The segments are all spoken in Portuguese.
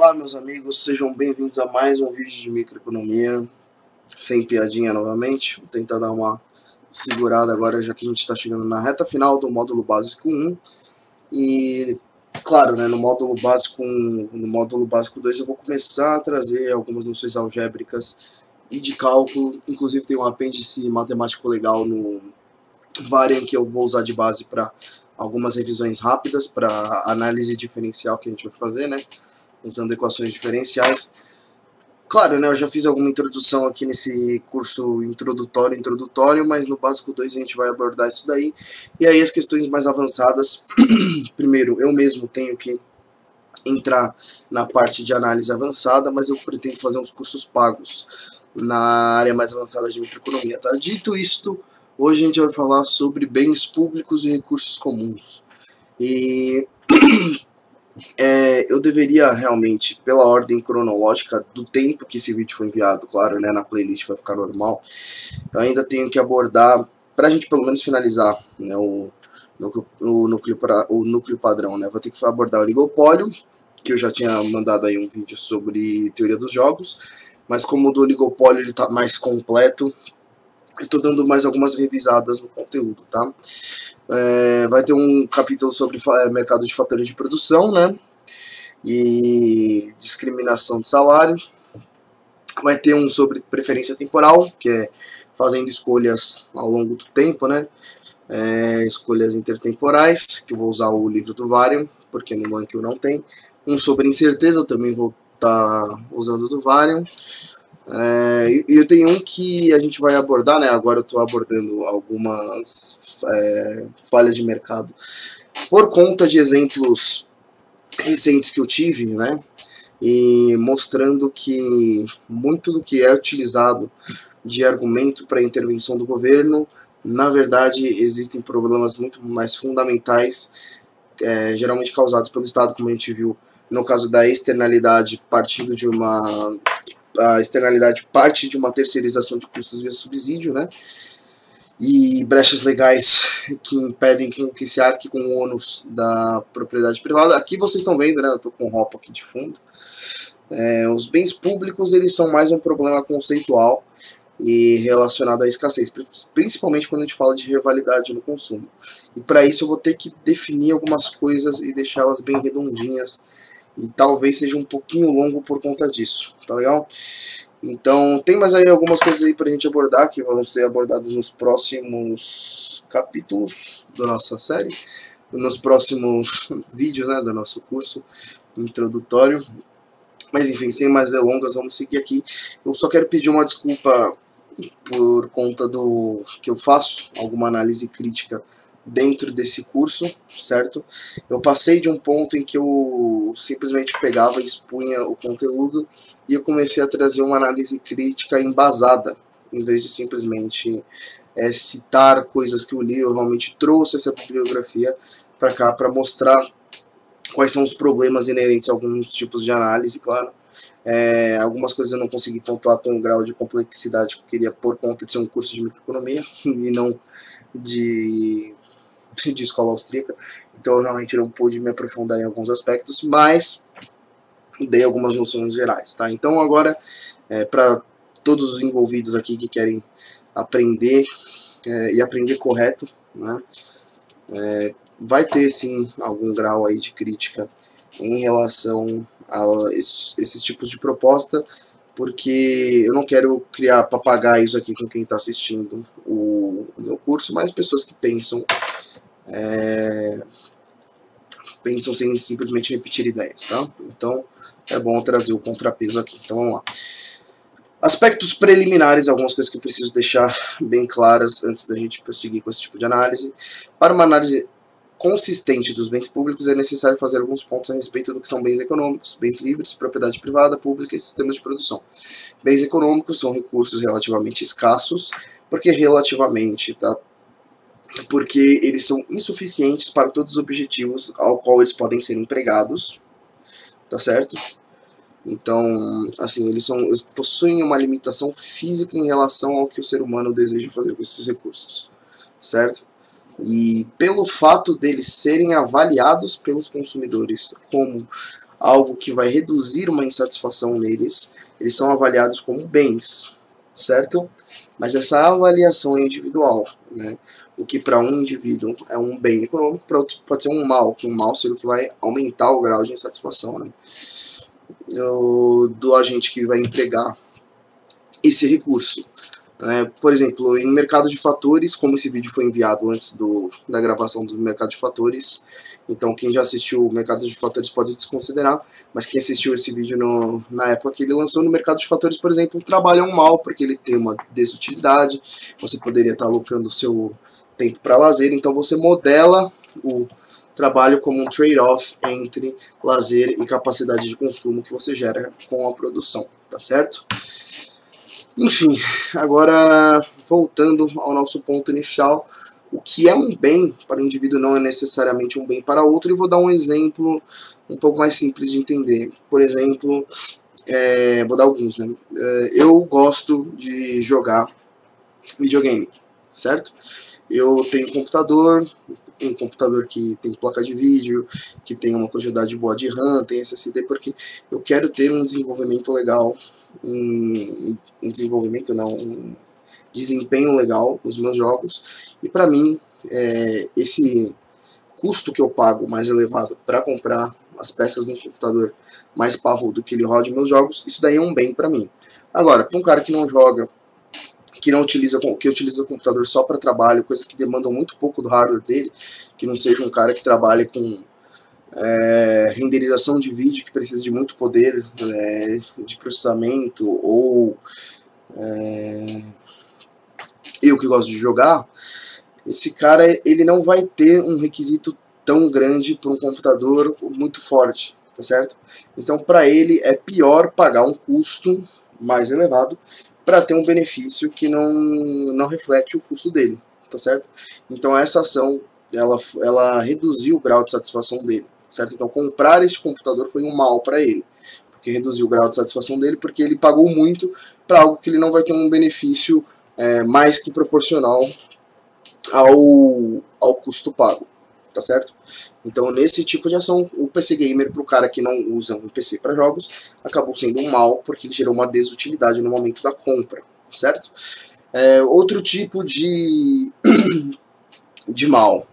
Olá meus amigos, sejam bem-vindos a mais um vídeo de microeconomia, sem piadinha novamente. Vou tentar dar uma segurada agora, já que a gente está chegando na reta final do módulo básico 1. E, claro, né, no módulo básico 1, no módulo básico 2 eu vou começar a trazer algumas noções algébricas e de cálculo. Inclusive tem um apêndice matemático legal no Varian que eu vou usar de base para algumas revisões rápidas, para análise diferencial que a gente vai fazer, né? Usando equações diferenciais. Claro, né, eu já fiz alguma introdução aqui nesse curso introdutório, mas no básico 2 a gente vai abordar isso daí. E aí as questões mais avançadas, primeiro, eu mesmo tenho que entrar na parte de análise avançada, mas eu pretendo fazer uns cursos pagos na área mais avançada de microeconomia, tá? Dito isto, hoje a gente vai falar sobre bens públicos e recursos comuns. E eu deveria realmente, pela ordem cronológica do tempo que esse vídeo foi enviado, claro, né, na playlist vai ficar normal, eu ainda tenho que abordar, pra gente pelo menos finalizar, né, o núcleo padrão, né, vou ter que abordar o oligopólio, que eu já tinha mandado aí um vídeo sobre teoria dos jogos, mas como o do oligopólio ele tá mais completo, eu tô dando mais algumas revisadas no conteúdo, tá? Vai ter um capítulo sobre mercado de fatores de produção, né? E discriminação de salário. Vai ter um sobre preferência temporal, que é fazendo escolhas ao longo do tempo, né? Escolhas intertemporais, que eu vou usar o livro do Varian, porque no Anki não tem. Um sobre incerteza, eu também vou estar usando do Varian. E eu tenho um que a gente vai abordar, né? Agora eu estou abordando algumas falhas de mercado por conta de exemplos recentes que eu tive, né? E mostrando que muito do que é utilizado de argumento para a intervenção do governo, na verdade existem problemas muito mais fundamentais, geralmente causados pelo Estado, como a gente viu no caso da externalidade partindo de a externalidade parte de uma terceirização de custos via subsídio, né? E brechas legais que impedem que se arque com o ônus da propriedade privada. Aqui vocês estão vendo, né? Eu estou com o ROP aqui de fundo. Os bens públicos eles são mais um problema conceitual e relacionado à escassez, principalmente quando a gente fala de rivalidade no consumo. E para isso eu vou ter que definir algumas coisas e deixá-las bem redondinhas. E talvez seja um pouquinho longo por conta disso, tá legal? Então, tem mais aí algumas coisas aí pra gente abordar, que vão ser abordadas nos próximos capítulos da nossa série, nos próximos vídeos, né, do nosso curso introdutório. Mas enfim, sem mais delongas, vamos seguir aqui. Eu só quero pedir uma desculpa por conta do que eu faço alguma análise crítica dentro desse curso, certo? Eu passei de um ponto em que eu simplesmente pegava e expunha o conteúdo e eu comecei a trazer uma análise crítica embasada, em vez de simplesmente citar coisas que eu li. Eu realmente trouxe essa bibliografia para cá para mostrar quais são os problemas inerentes a alguns tipos de análise, claro. Algumas coisas eu não consegui pontuar com o grau de complexidade que eu queria por conta de ser um curso de microeconomia e não de escola austríaca, então eu realmente não pude me aprofundar em alguns aspectos, mas dei algumas noções gerais, tá? Então agora, para todos os envolvidos aqui que querem aprender e aprender correto, né, vai ter sim algum grau aí de crítica em relação a esses tipos de proposta, porque eu não quero criar papagaios aqui com quem está assistindo o meu curso, mas pessoas que pensam sem simplesmente repetir ideias, tá? Então é bom trazer o contrapeso aqui. Então vamos lá. Aspectos preliminares, algumas coisas que eu preciso deixar bem claras antes da gente prosseguir com esse tipo de análise. Para uma análise consistente dos bens públicos é necessário fazer alguns pontos a respeito do que são bens econômicos, bens livres, propriedade privada, pública e sistemas de produção. Bens econômicos são recursos relativamente escassos, porque eles são insuficientes para todos os objetivos ao qual eles podem ser empregados, tá certo? Então, assim, eles possuem uma limitação física em relação ao que o ser humano deseja fazer com esses recursos, certo? E pelo fato deles serem avaliados pelos consumidores como algo que vai reduzir uma insatisfação neles, eles são avaliados como bens, certo? Mas essa avaliação é individual, né? O que para um indivíduo é um bem econômico, para outro pode ser um mal, que um mal seria o que vai aumentar o grau de insatisfação, né, do agente que vai empregar esse recurso. Por exemplo, em mercado de fatores, como esse vídeo foi enviado antes da gravação do mercado de fatores, então quem já assistiu o mercado de fatores pode desconsiderar, mas quem assistiu esse vídeo na época que ele lançou, no mercado de fatores, por exemplo, trabalha um mal, porque ele tem uma desutilidade, você poderia estar alocando o seu tempo para lazer, então você modela o trabalho como um trade-off entre lazer e capacidade de consumo que você gera com a produção, tá certo? Enfim, agora voltando ao nosso ponto inicial, o que é um bem para o indivíduo não é necessariamente um bem para outro, e vou dar um exemplo um pouco mais simples de entender. Por exemplo, vou dar alguns, né? Eu gosto de jogar videogame, certo? Eu tenho um computador que tem placa de vídeo, que tem uma quantidade boa de RAM, tem SSD, porque eu quero ter um desenvolvimento legal, um desempenho legal nos meus jogos, e para mim esse custo que eu pago mais elevado para comprar as peças de um computador mais parrudo que ele rode meus jogos, isso daí é um bem para mim. Agora, para um cara que não joga, que utiliza o computador só para trabalho, coisas que demandam muito pouco do hardware dele, que não seja um cara que trabalhe com renderização de vídeo, que precisa de muito poder de processamento, ou eu que gosto de jogar, esse cara ele não vai ter um requisito tão grande para um computador muito forte, tá certo? Então para ele é pior pagar um custo mais elevado para ter um benefício que não reflete o custo dele, tá certo? Então essa ação, ela reduziu o grau de satisfação dele, certo? Então comprar este computador foi um mal para ele, porque reduziu o grau de satisfação dele, porque ele pagou muito para algo que ele não vai ter um benefício mais que proporcional ao custo pago, tá certo? Então nesse tipo de ação, o PC Gamer, para o cara que não usa um PC para jogos, acabou sendo um mal, porque ele gerou uma desutilidade no momento da compra, certo? Outro tipo de mal.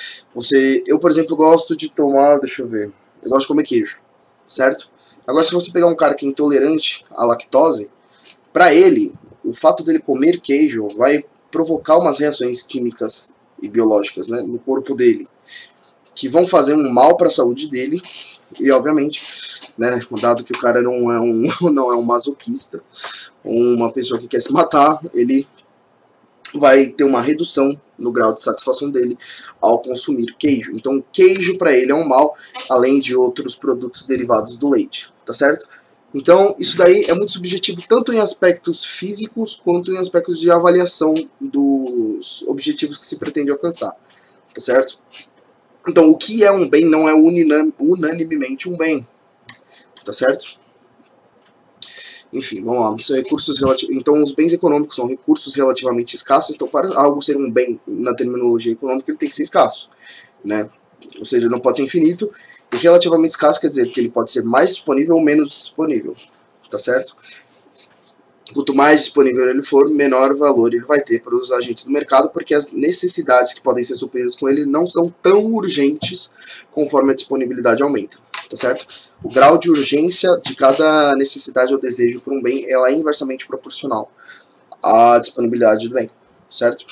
Eu, por exemplo, gosto de tomar, deixa eu ver, eu gosto de comer queijo, certo? Agora, se você pegar um cara que é intolerante à lactose, para ele, o fato dele comer queijo vai provocar umas reações químicas e biológicas, né, no corpo dele, que vão fazer um mal para a saúde dele, e obviamente, né, dado que o cara não é um masoquista, uma pessoa que quer se matar, ele vai ter uma redução no grau de satisfação dele ao consumir queijo. Então queijo para ele é um mal, além de outros produtos derivados do leite, tá certo? Então isso daí é muito subjetivo, tanto em aspectos físicos quanto em aspectos de avaliação dos objetivos que se pretende alcançar, tá certo? Então o que é um bem não é unanimemente um bem, tá certo? Enfim, vamos lá. São recursos Então, os bens econômicos são recursos relativamente escassos. Então, para algo ser um bem na terminologia econômica, ele tem que ser escasso, né? Ou seja, não pode ser infinito. E relativamente escasso quer dizer que ele pode ser mais disponível ou menos disponível, tá certo? Quanto mais disponível ele for, menor valor ele vai ter para os agentes do mercado, porque as necessidades que podem ser supridas com ele não são tão urgentes conforme a disponibilidade aumenta, tá certo? O grau de urgência de cada necessidade ou desejo por um bem, ela é inversamente proporcional à disponibilidade do bem, certo?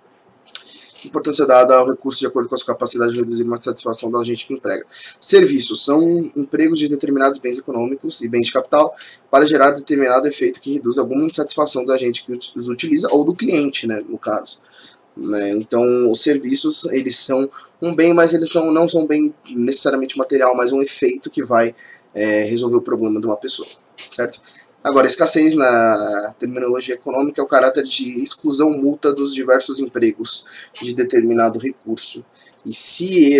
Importância dada ao recurso de acordo com a sua capacidade de reduzir uma satisfação do agente que emprega. Serviços são empregos de determinados bens econômicos e bens de capital para gerar determinado efeito que reduz alguma insatisfação do agente que os utiliza ou do cliente, né, no caso. Então, os serviços, eles são um bem, mas eles não são bem necessariamente material, mas um efeito que vai resolver o problema de uma pessoa, certo? Agora, escassez na terminologia econômica é o caráter de exclusão mútua dos diversos empregos de determinado recurso. E se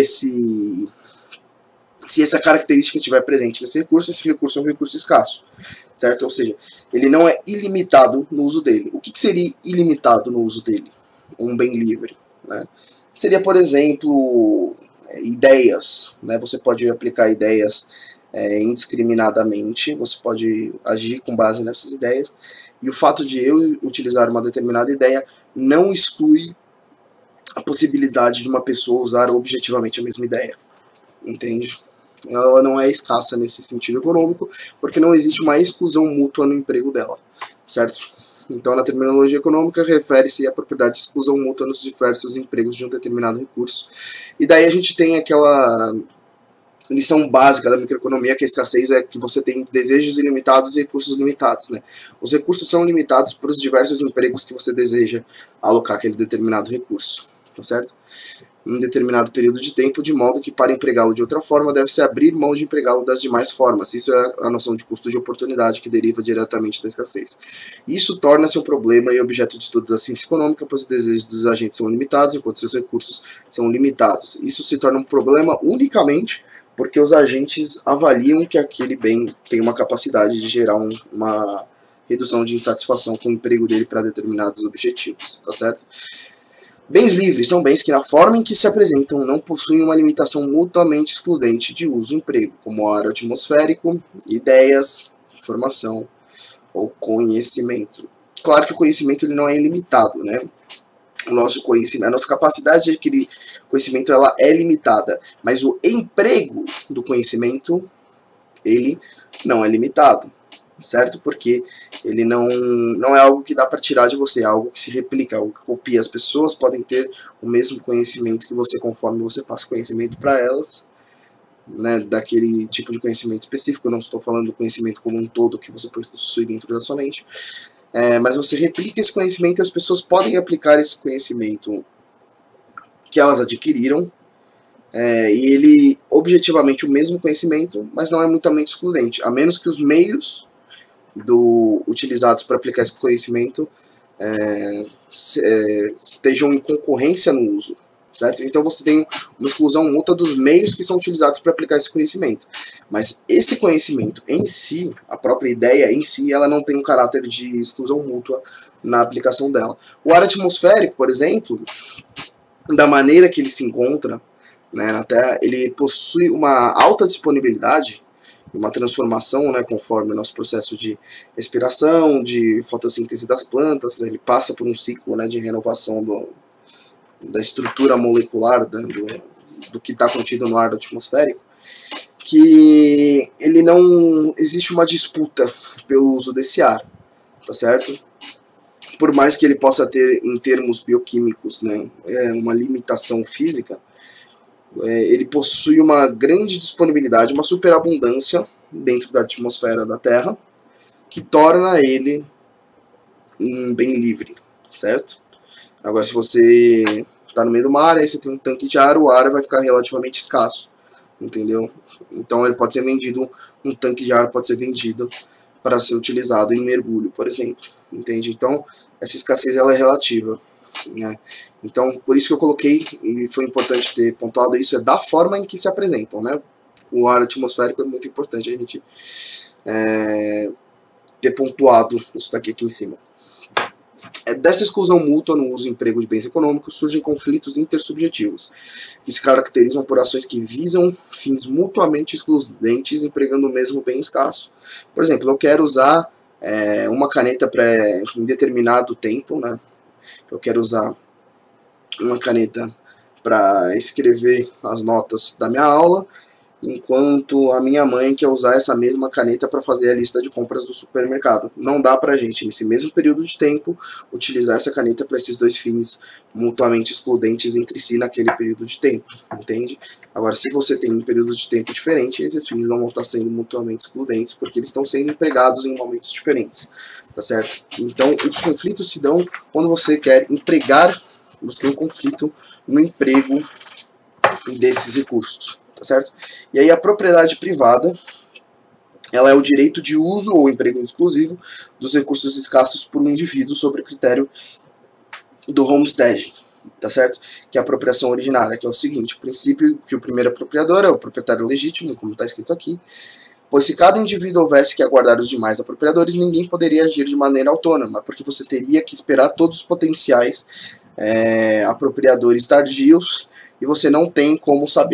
essa característica estiver presente nesse recurso, esse recurso é um recurso escasso, certo? Ou seja, ele não é ilimitado no uso dele. O que seria ilimitado no uso dele? Um bem livre, né? Seria, por exemplo, ideias, né? Você pode aplicar ideias indiscriminadamente, você pode agir com base nessas ideias, e o fato de eu utilizar uma determinada ideia não exclui a possibilidade de uma pessoa usar objetivamente a mesma ideia, entende? Ela não é escassa nesse sentido econômico, porque não existe uma exclusão mútua no emprego dela, certo? Então, na terminologia econômica, refere-se à propriedade de exclusão mútua nos diversos empregos de um determinado recurso. E daí a gente tem aquela lição básica da microeconomia, que a escassez é que você tem desejos ilimitados e recursos limitados, né? Os recursos são limitados para os diversos empregos que você deseja alocar aquele determinado recurso, tá certo? Em um determinado período de tempo, de modo que para empregá-lo de outra forma, deve-se abrir mão de empregá-lo das demais formas. Isso é a noção de custo de oportunidade que deriva diretamente da escassez. Isso torna-se um problema e objeto de estudo da ciência econômica, pois os desejos dos agentes são limitados, enquanto seus recursos são limitados. Isso se torna um problema unicamente porque os agentes avaliam que aquele bem tem uma capacidade de gerar uma redução de insatisfação com o emprego dele para determinados objetivos, tá certo? Bens livres são bens que, na forma em que se apresentam, não possuem uma limitação mutuamente excludente de uso e emprego, como ar atmosférico, ideias, informação ou conhecimento. Claro que o conhecimento ele não é ilimitado, né? O nosso conhecimento, a nossa capacidade de adquirir conhecimento ela é limitada, mas o emprego do conhecimento ele não é limitado, certo? Porque ele não é algo que dá para tirar de você, é algo que se replica, algo que copia. As pessoas podem ter o mesmo conhecimento que você conforme você passa conhecimento para elas, né, daquele tipo de conhecimento específico. Eu não estou falando do conhecimento como um todo que você possui dentro da sua mente, mas você replica esse conhecimento e as pessoas podem aplicar esse conhecimento que elas adquiriram, e ele, objetivamente, o mesmo conhecimento, mas não é mutuamente excludente, a menos que os meios utilizados para aplicar esse conhecimento estejam em concorrência no uso, certo? Então você tem uma exclusão mútua dos meios que são utilizados para aplicar esse conhecimento, mas esse conhecimento em si, a própria ideia em si, ela não tem um caráter de exclusão mútua na aplicação dela. O ar atmosférico, por exemplo, da maneira que ele se encontra, né, na Terra, ele possui uma alta disponibilidade, uma transformação, né, conforme o nosso processo de respiração, de fotossíntese das plantas. Ele passa por um ciclo, né, de renovação da estrutura molecular do que está contido no ar atmosférico, que ele não existe uma disputa pelo uso desse ar, tá certo? Por mais que ele possa ter, em termos bioquímicos, né, uma limitação física, ele possui uma grande disponibilidade, uma superabundância dentro da atmosfera da Terra, que torna ele um bem livre, certo? Agora, se você está no meio do mar, aí você tem um tanque de ar, o ar vai ficar relativamente escasso, entendeu? Então ele pode ser vendido, um tanque de ar pode ser vendido para ser utilizado em mergulho, por exemplo, entende? Então, essa escassez ela é relativa, né? Então, por isso que eu coloquei, e foi importante ter pontuado isso, é da forma em que se apresentam, né? O ar atmosférico é muito importante a gente ter pontuado isso daqui aqui em cima. Dessa exclusão mútua no uso e emprego de bens econômicos surgem conflitos intersubjetivos, que se caracterizam por ações que visam fins mutuamente excludentes empregando o mesmo bem escasso. Por exemplo, eu quero usar uma caneta em determinado tempo, né? Eu quero usar uma caneta para escrever as notas da minha aula, enquanto a minha mãe quer usar essa mesma caneta para fazer a lista de compras do supermercado. Não dá pra gente, nesse mesmo período de tempo, utilizar essa caneta para esses dois fins mutuamente excludentes entre si naquele período de tempo, entende? Agora, se você tem um período de tempo diferente, esses fins não vão estar sendo mutuamente excludentes, porque eles estão sendo empregados em momentos diferentes, tá certo? Então, os conflitos se dão quando você quer empregar, você tem um conflito no emprego desses recursos, tá certo? E aí a propriedade privada, ela é o direito de uso ou emprego exclusivo dos recursos escassos por um indivíduo sobre o critério do homesteading, tá certo? Que é a apropriação originária, que é o seguinte: o princípio que o primeiro apropriador é o proprietário legítimo, como está escrito aqui, pois se cada indivíduo houvesse que aguardar os demais apropriadores, ninguém poderia agir de maneira autônoma, porque você teria que esperar todos os potenciais apropriadores tardios, e você não tem como saber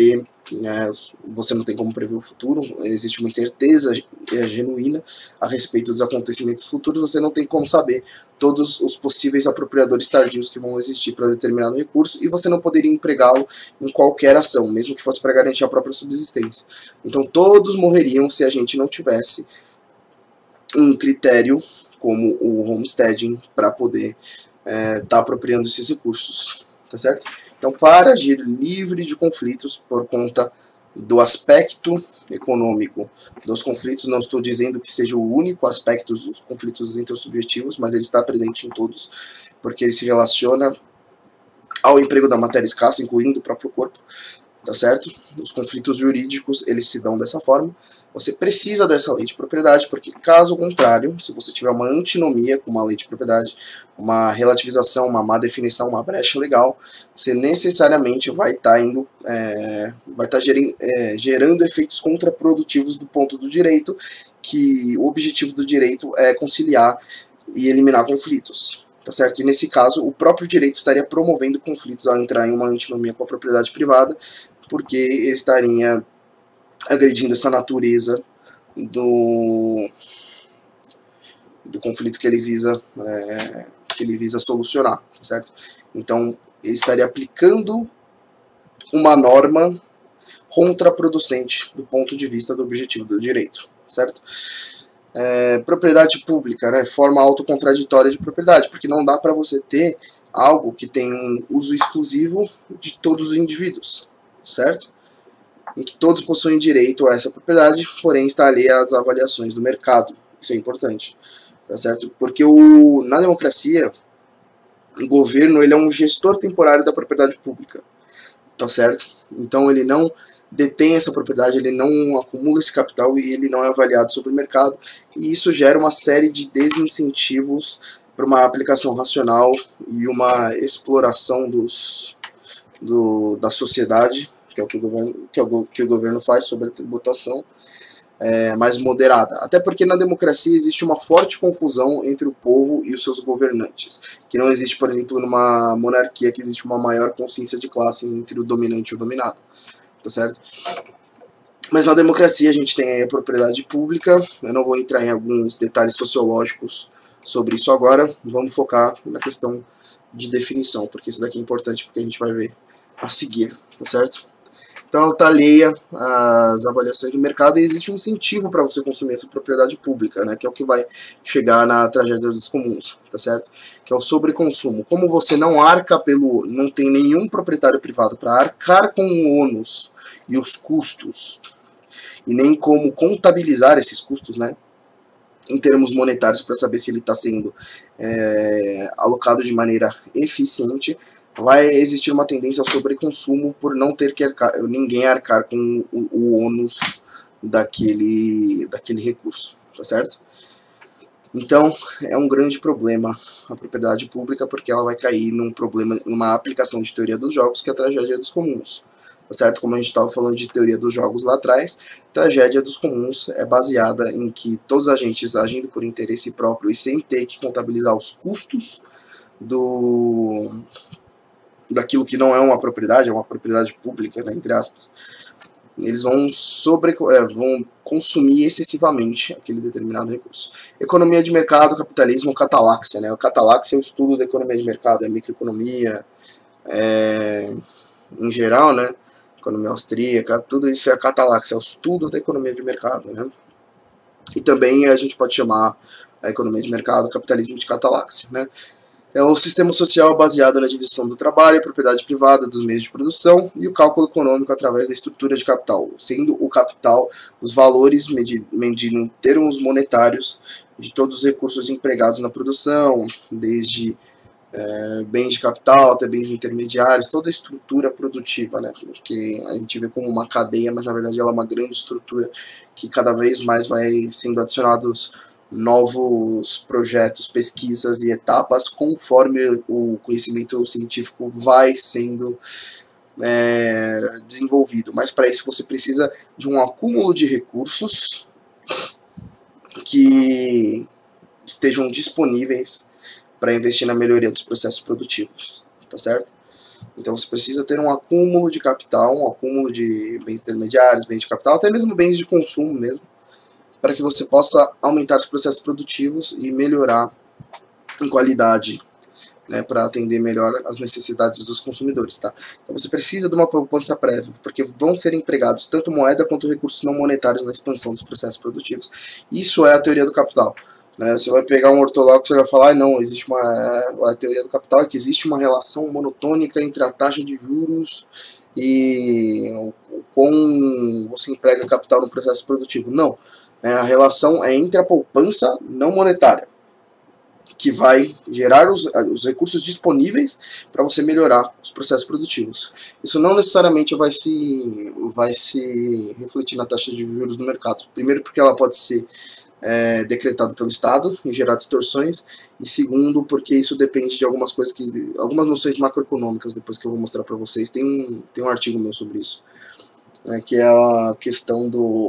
né, você não tem como prever o futuro, existe uma incerteza genuína a respeito dos acontecimentos futuros, você não tem como saber todos os possíveis apropriadores tardios que vão existir para determinado recurso, e você não poderia empregá-lo em qualquer ação, mesmo que fosse para garantir a própria subsistência. Então todos morreriam se a gente não tivesse um critério como o homesteading para poder tá apropriando esses recursos, tá certo? Então, para agir livre de conflitos por conta do aspecto econômico dos conflitos, não estou dizendo que seja o único aspecto dos conflitos intersubjetivos, mas ele está presente em todos, porque ele se relaciona ao emprego da matéria escassa, incluindo o próprio corpo, tá certo? Os conflitos jurídicos, eles se dão dessa forma. Você precisa dessa lei de propriedade, porque caso contrário, se você tiver uma antinomia com uma lei de propriedade, uma relativização, uma má definição, uma brecha legal, você necessariamente vai estar gerando efeitos contraprodutivos do ponto do direito, que o objetivo do direito é conciliar e eliminar conflitos, tá certo? E nesse caso, o próprio direito estaria promovendo conflitos ao entrar em uma antinomia com a propriedade privada, porque ele estaria agredindo essa natureza do conflito que ele visa solucionar, tá certo? Então, ele estaria aplicando uma norma contraproducente do ponto de vista do objetivo do direito, certo? Propriedade pública, né? Forma autocontraditória de propriedade, porque não dá para você ter algo que tem um uso exclusivo de todos os indivíduos, certo? Em que todos possuem direito a essa propriedade, porém está alheia às avaliações do mercado. Isso é importante, tá certo? Porque na democracia, o governo ele é um gestor temporário da propriedade pública, tá certo? Então ele não detém essa propriedade, ele não acumula esse capital e ele não é avaliado sobre o mercado, e isso gera uma série de desincentivos para uma aplicação racional e uma exploração da sociedade, que é o que o governo faz sobre a tributação, mais moderada. Até porque na democracia existe uma forte confusão entre o povo e os seus governantes, que não existe, por exemplo, numa monarquia, que existe uma maior consciência de classe entre o dominante e o dominado, tá certo? Mas na democracia a gente tem a propriedade pública. Eu não vou entrar em alguns detalhes sociológicos sobre isso agora, vamos focar na questão de definição, porque isso daqui é importante, porque a gente vai ver a seguir, tá certo? Então ela está alheia às avaliações do mercado e existe um incentivo para você consumir essa propriedade pública, né, que é o que vai chegar na tragédia dos comuns, tá certo? Que é o sobreconsumo. Como você não tem nenhum proprietário privado para arcar com o ônus e os custos, e nem como contabilizar esses custos, né, em termos monetários, para saber se ele está sendo alocado de maneira eficiente, vai existir uma tendência ao sobreconsumo por não ter que ninguém arcar com o ônus daquele recurso, tá certo? Então, é um grande problema a propriedade pública, porque ela vai cair numa aplicação de teoria dos jogos, que é a tragédia dos comuns, tá certo? Como a gente estava falando de teoria dos jogos lá atrás, tragédia dos comuns é baseada em que todos os agentes agindo por interesse próprio e sem ter que contabilizar os custos daquilo que não é uma propriedade, é uma propriedade pública, né, entre aspas, eles vão consumir excessivamente aquele determinado recurso. Economia de mercado, capitalismo, catalaxia, né? O catalaxia é o estudo da economia de mercado, é a microeconomia, em geral, né? Economia austríaca, tudo isso é a catalaxia, é o estudo da economia de mercado, né? E também a gente pode chamar a economia de mercado, capitalismo, de catalaxia, né? É um sistema social baseado na divisão do trabalho, a propriedade privada dos meios de produção e o cálculo econômico através da estrutura de capital, sendo o capital os valores medindo em termos monetários de todos os recursos empregados na produção, desde bens de capital até bens intermediários, toda a estrutura produtiva, né, que a gente vê como uma cadeia, mas na verdade ela é uma grande estrutura que cada vez mais vai sendo adicionados novos projetos, pesquisas e etapas conforme o conhecimento científico vai sendo desenvolvido. Mas para isso você precisa de um acúmulo de recursos que estejam disponíveis para investir na melhoria dos processos produtivos, tá certo? Então você precisa ter um acúmulo de capital, um acúmulo de bens intermediários, bens de capital, até mesmo bens de consumo mesmo, para que você possa aumentar os processos produtivos e melhorar em qualidade, né, para atender melhor as necessidades dos consumidores, tá? Então você precisa de uma poupança prévia, porque vão ser empregados tanto moeda quanto recursos não monetários na expansão dos processos produtivos. Isso é a teoria do capital. Né? Você vai pegar um ortodoxo e vai falar, não, existe a teoria do capital é que existe uma relação monotônica entre a taxa de juros e o quão você emprega capital no processo produtivo. Não, a relação é entre a poupança não monetária, que vai gerar os recursos disponíveis para você melhorar os processos produtivos. Isso não necessariamente vai se refletir na taxa de juros do mercado. Primeiro, porque ela pode ser decretada pelo Estado e gerar distorções, e segundo, porque isso depende de algumas coisas, algumas noções macroeconômicas, depois que eu vou mostrar para vocês. Tem um artigo meu sobre isso, né, que é a questão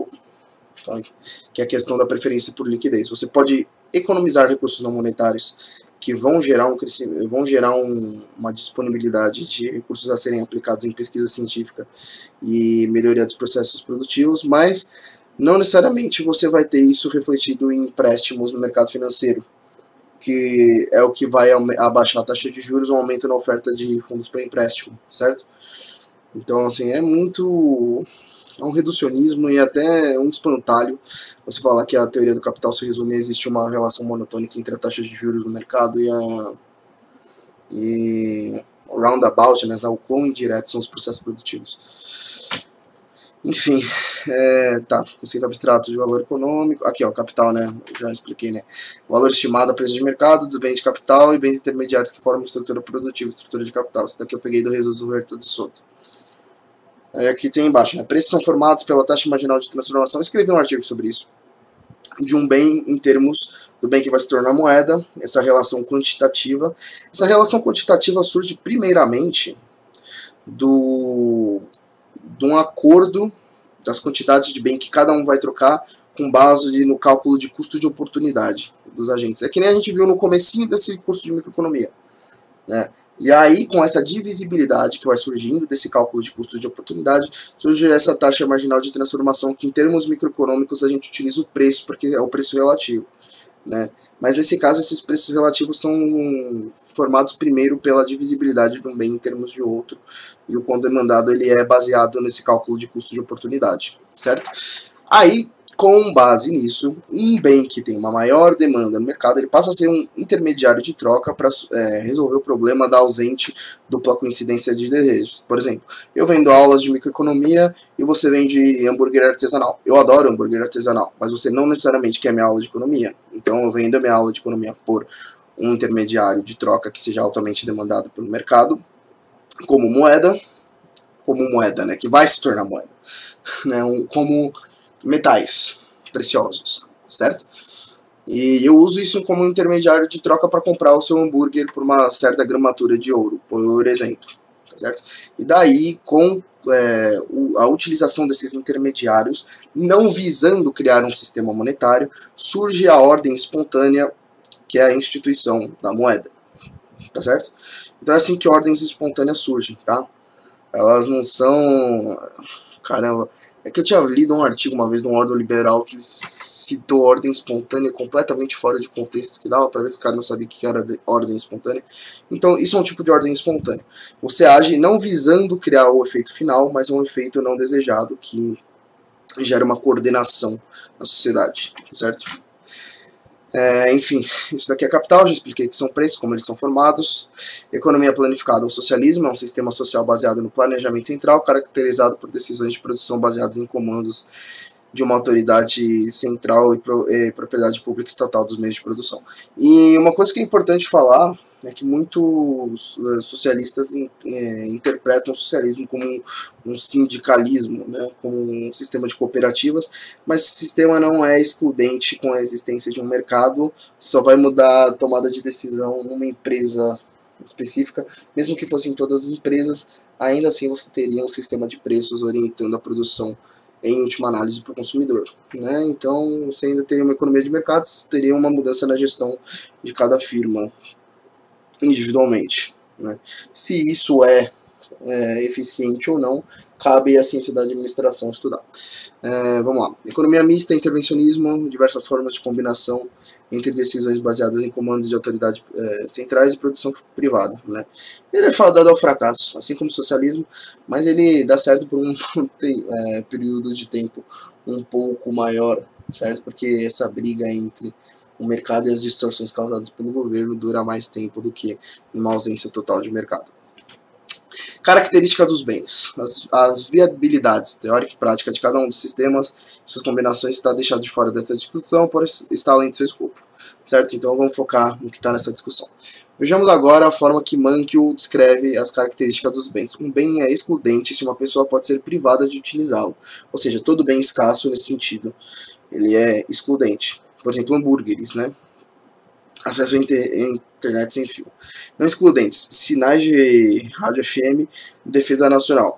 da preferência por liquidez. Você pode economizar recursos não monetários que vão gerar uma disponibilidade de recursos a serem aplicados em pesquisa científica e melhoria dos processos produtivos, mas não necessariamente você vai ter isso refletido em empréstimos no mercado financeiro, que é o que vai abaixar a taxa de juros, um aumento na oferta de fundos para empréstimo, certo? Então, assim, é um reducionismo e até um espantalho você falar que a teoria do capital se resume a existe uma relação monotônica entre a taxa de juros no mercado e o roundabout, né, o quão indiretos são os processos produtivos. Enfim, tá, conceito abstrato de valor econômico, aqui ó, capital, né, já expliquei, né, valor estimado a preço de mercado dos bens de capital e bens intermediários que formam estrutura produtiva e estrutura de capital. Isso daqui eu peguei do Jesus Huerta de Soto. Aqui tem embaixo, né? Preços são formados pela taxa marginal de transformação. Eu escrevi um artigo sobre isso, de um bem em termos do bem que vai se tornar moeda, essa relação quantitativa. Essa relação quantitativa surge primeiramente de um acordo das quantidades de bem que cada um vai trocar com base no cálculo de custo de oportunidade dos agentes. É que nem a gente viu no comecinho desse curso de microeconomia, né? E aí, com essa divisibilidade que vai surgindo desse cálculo de custo de oportunidade, surge essa taxa marginal de transformação, que em termos microeconômicos a gente utiliza o preço, porque é o preço relativo, né? Mas nesse caso, esses preços relativos são formados primeiro pela divisibilidade de um bem em termos de outro, e o quão demandado ele é baseado nesse cálculo de custo de oportunidade, certo? Aí, com base nisso, um bem que tem uma maior demanda no mercado, ele passa a ser um intermediário de troca para resolver o problema da ausente dupla coincidência de desejos. Por exemplo, eu vendo aulas de microeconomia e você vende hambúrguer artesanal. Eu adoro hambúrguer artesanal, mas você não necessariamente quer minha aula de economia. Então eu vendo a minha aula de economia por um intermediário de troca que seja altamente demandado pelo mercado, como moeda, né, que vai se tornar moeda, né, como metais preciosos, certo? E eu uso isso como intermediário de troca para comprar o seu hambúrguer por uma certa gramatura de ouro, por exemplo, certo? E daí, com a utilização desses intermediários, não visando criar um sistema monetário, surge a ordem espontânea, que é a instituição da moeda, tá certo? Então é assim que ordens espontâneas surgem, tá? Elas não são... Caramba... É que eu tinha lido um artigo uma vez de um órgão liberal que citou ordem espontânea completamente fora de contexto, que dava para ver que o cara não sabia o que era ordem espontânea. Então, isso é um tipo de ordem espontânea. Você age não visando criar o efeito final, mas um efeito não desejado que gera uma coordenação na sociedade, certo? Enfim, isso daqui é capital, já expliquei que são preços, como eles são formados. Economia planificada ou socialismo é um sistema social baseado no planejamento central, caracterizado por decisões de produção baseadas em comandos de uma autoridade central e propriedade pública estatal dos meios de produção. E uma coisa que é importante falar é que muitos socialistas interpretam o socialismo como um sindicalismo, né, como um sistema de cooperativas, mas esse sistema não é excludente com a existência de um mercado, só vai mudar a tomada de decisão numa empresa específica, mesmo que fossem todas as empresas, ainda assim você teria um sistema de preços orientando a produção em última análise para o consumidor, né? Então você ainda teria uma economia de mercados, teria uma mudança na gestão de cada firma individualmente, né? Se isso é eficiente ou não, cabe à ciência da administração estudar. Vamos lá. Economia mista, intervencionismo, diversas formas de combinação entre decisões baseadas em comandos de autoridade centrais e produção privada. Né? Ele é fadado ao fracasso, assim como o socialismo, mas ele dá certo por um período de tempo um pouco maior, certo? Porque essa briga entre o mercado e as distorções causadas pelo governo dura mais tempo do que uma ausência total de mercado. Característica dos bens. As viabilidades teórica e prática de cada um dos sistemas, suas combinações, está deixado de fora dessa discussão, por estar além do seu escopo. Certo? Então vamos focar no que está nessa discussão. Vejamos agora a forma que Mankiw descreve as características dos bens. Um bem é excludente se uma pessoa pode ser privada de utilizá-lo. Ou seja, todo bem escasso nesse sentido, ele é excludente. Por exemplo, hambúrgueres, né? Acesso à internet sem fio. Não excludentes, sinais de rádio FM, defesa nacional.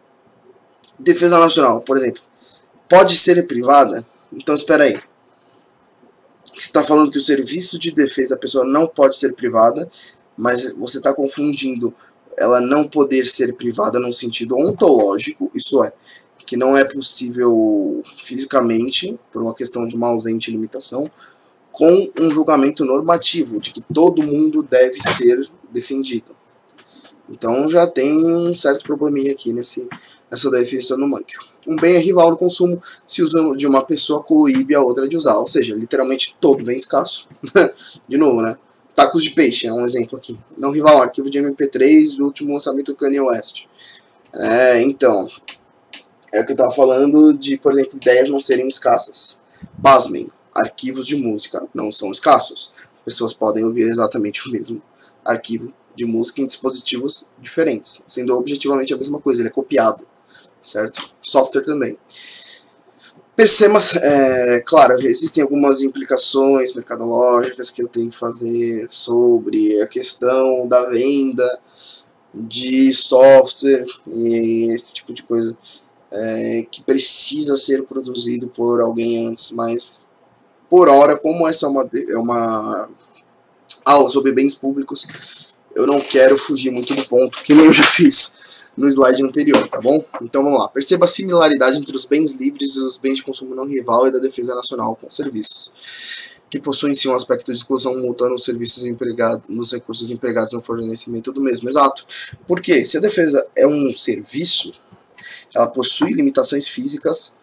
Defesa nacional, por exemplo, pode ser privada? Então espera aí. Você está falando que o serviço de defesa da pessoa não pode ser privada, mas você está confundindo ela não poder ser privada no sentido ontológico, isso é, que não é possível fisicamente, por uma questão de uma ausente limitação, com um julgamento normativo, de que todo mundo deve ser defendido. Então já tem um certo probleminha aqui nessa definição do Mankiw. Um bem é rival no consumo se o uso de uma pessoa coíbe a outra de usar, ou seja, literalmente todo bem escasso. De novo, né? Tacos de peixe é um exemplo aqui. Não rival, arquivo de MP3 do último lançamento do Kanye West. Então, é o que eu estava falando de, por exemplo, ideias não serem escassas. Pasmem. Arquivos de música não são escassos. Pessoas podem ouvir exatamente o mesmo arquivo de música em dispositivos diferentes, sendo objetivamente a mesma coisa, ele é copiado, certo? Software também. Perceba, claro, existem algumas implicações mercadológicas que eu tenho que fazer sobre a questão da venda de software e esse tipo de coisa que precisa ser produzido por alguém antes, mas por hora, como essa é uma aula sobre bens públicos, eu não quero fugir muito do ponto, que nem eu já fiz no slide anterior, tá bom? Então vamos lá. Perceba a similaridade entre os bens livres e os bens de consumo não rival e da defesa nacional com serviços, que possuem sim um aspecto de exclusão mútua nos serviços empregados, nos recursos empregados no fornecimento do mesmo. Exato. Porque se a defesa é um serviço, ela possui limitações físicas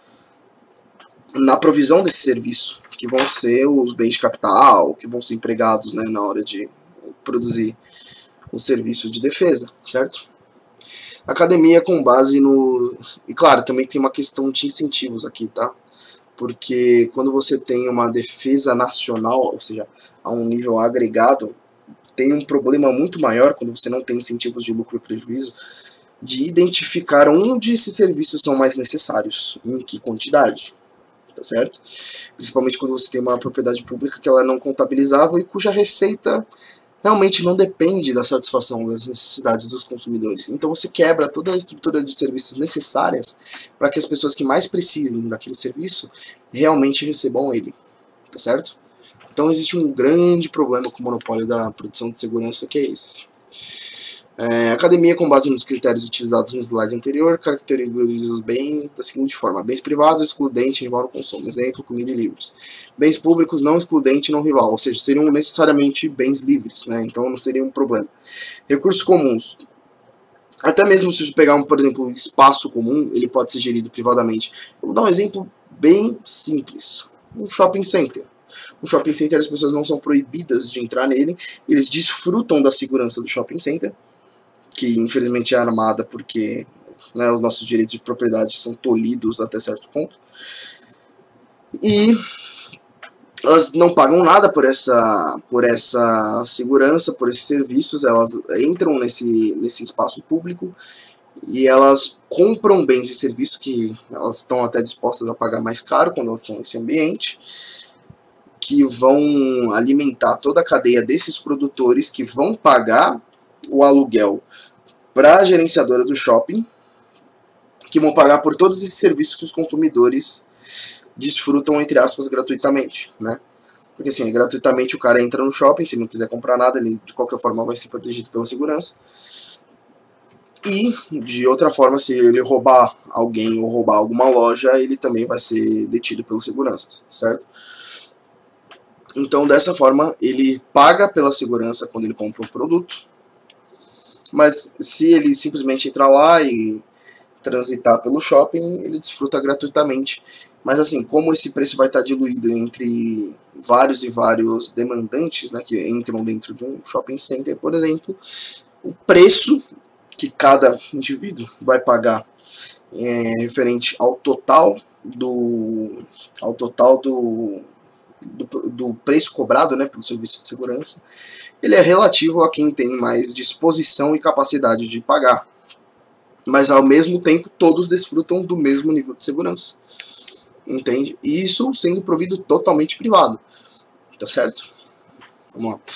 na provisão desse serviço, que vão ser os bens de capital, que vão ser empregados, né, na hora de produzir o serviço de defesa, certo? Academia com base no... E claro, também tem uma questão de incentivos aqui, tá? Porque quando você tem uma defesa nacional, ou seja, a um nível agregado, tem um problema muito maior quando você não tem incentivos de lucro e prejuízo, de identificar onde esses serviços são mais necessários, em que quantidade. Tá certo? Principalmente quando você tem uma propriedade pública que ela é não contabilizável e cuja receita realmente não depende da satisfação das necessidades dos consumidores. Então você quebra toda a estrutura de serviços necessárias para que as pessoas que mais precisem daquele serviço realmente recebam ele. Tá certo? Então existe um grande problema com o monopólio da produção de segurança, que é esse. Academia, com base nos critérios utilizados no slide anterior, caracteriza os bens da seguinte forma: bens privados, excludente, rival no consumo. Exemplo, comida e livros. Bens públicos, não excludente, não rival, ou seja, seriam necessariamente bens livres, né? Então não seria um problema. Recursos comuns. Até mesmo se você pegar, por exemplo, um espaço comum, ele pode ser gerido privadamente. Eu vou dar um exemplo bem simples. Um shopping center. No shopping center as pessoas não são proibidas de entrar nele, eles desfrutam da segurança do shopping center, que infelizmente é armada porque, né, os nossos direitos de propriedade são tolhidos até certo ponto. E elas não pagam nada por essa segurança, por esses serviços, elas entram nesse espaço público e elas compram bens e serviços que elas estão até dispostas a pagar mais caro quando elas estão nesse ambiente, que vão alimentar toda a cadeia desses produtores que vão pagar o aluguel para a gerenciadora do shopping, que vão pagar por todos esses serviços que os consumidores desfrutam, entre aspas, gratuitamente, né? Porque assim, gratuitamente o cara entra no shopping, se não quiser comprar nada, ele de qualquer forma vai ser protegido pela segurança. E, de outra forma, se ele roubar alguém ou roubar alguma loja, ele também vai ser detido pelos seguranças, certo? Então, dessa forma, ele paga pela segurança quando ele compra um produto, mas se ele simplesmente entrar lá e transitar pelo shopping, ele desfruta gratuitamente. Mas assim, como esse preço vai estar diluído entre vários e vários demandantes, né, que entram dentro de um shopping center, por exemplo, o preço que cada indivíduo vai pagar é referente ao total do preço cobrado, né, pelo serviço de segurança, ele é relativo a quem tem mais disposição e capacidade de pagar. Mas ao mesmo tempo todos desfrutam do mesmo nível de segurança, entende? E isso sendo provido totalmente privado, tá certo? Vamos lá.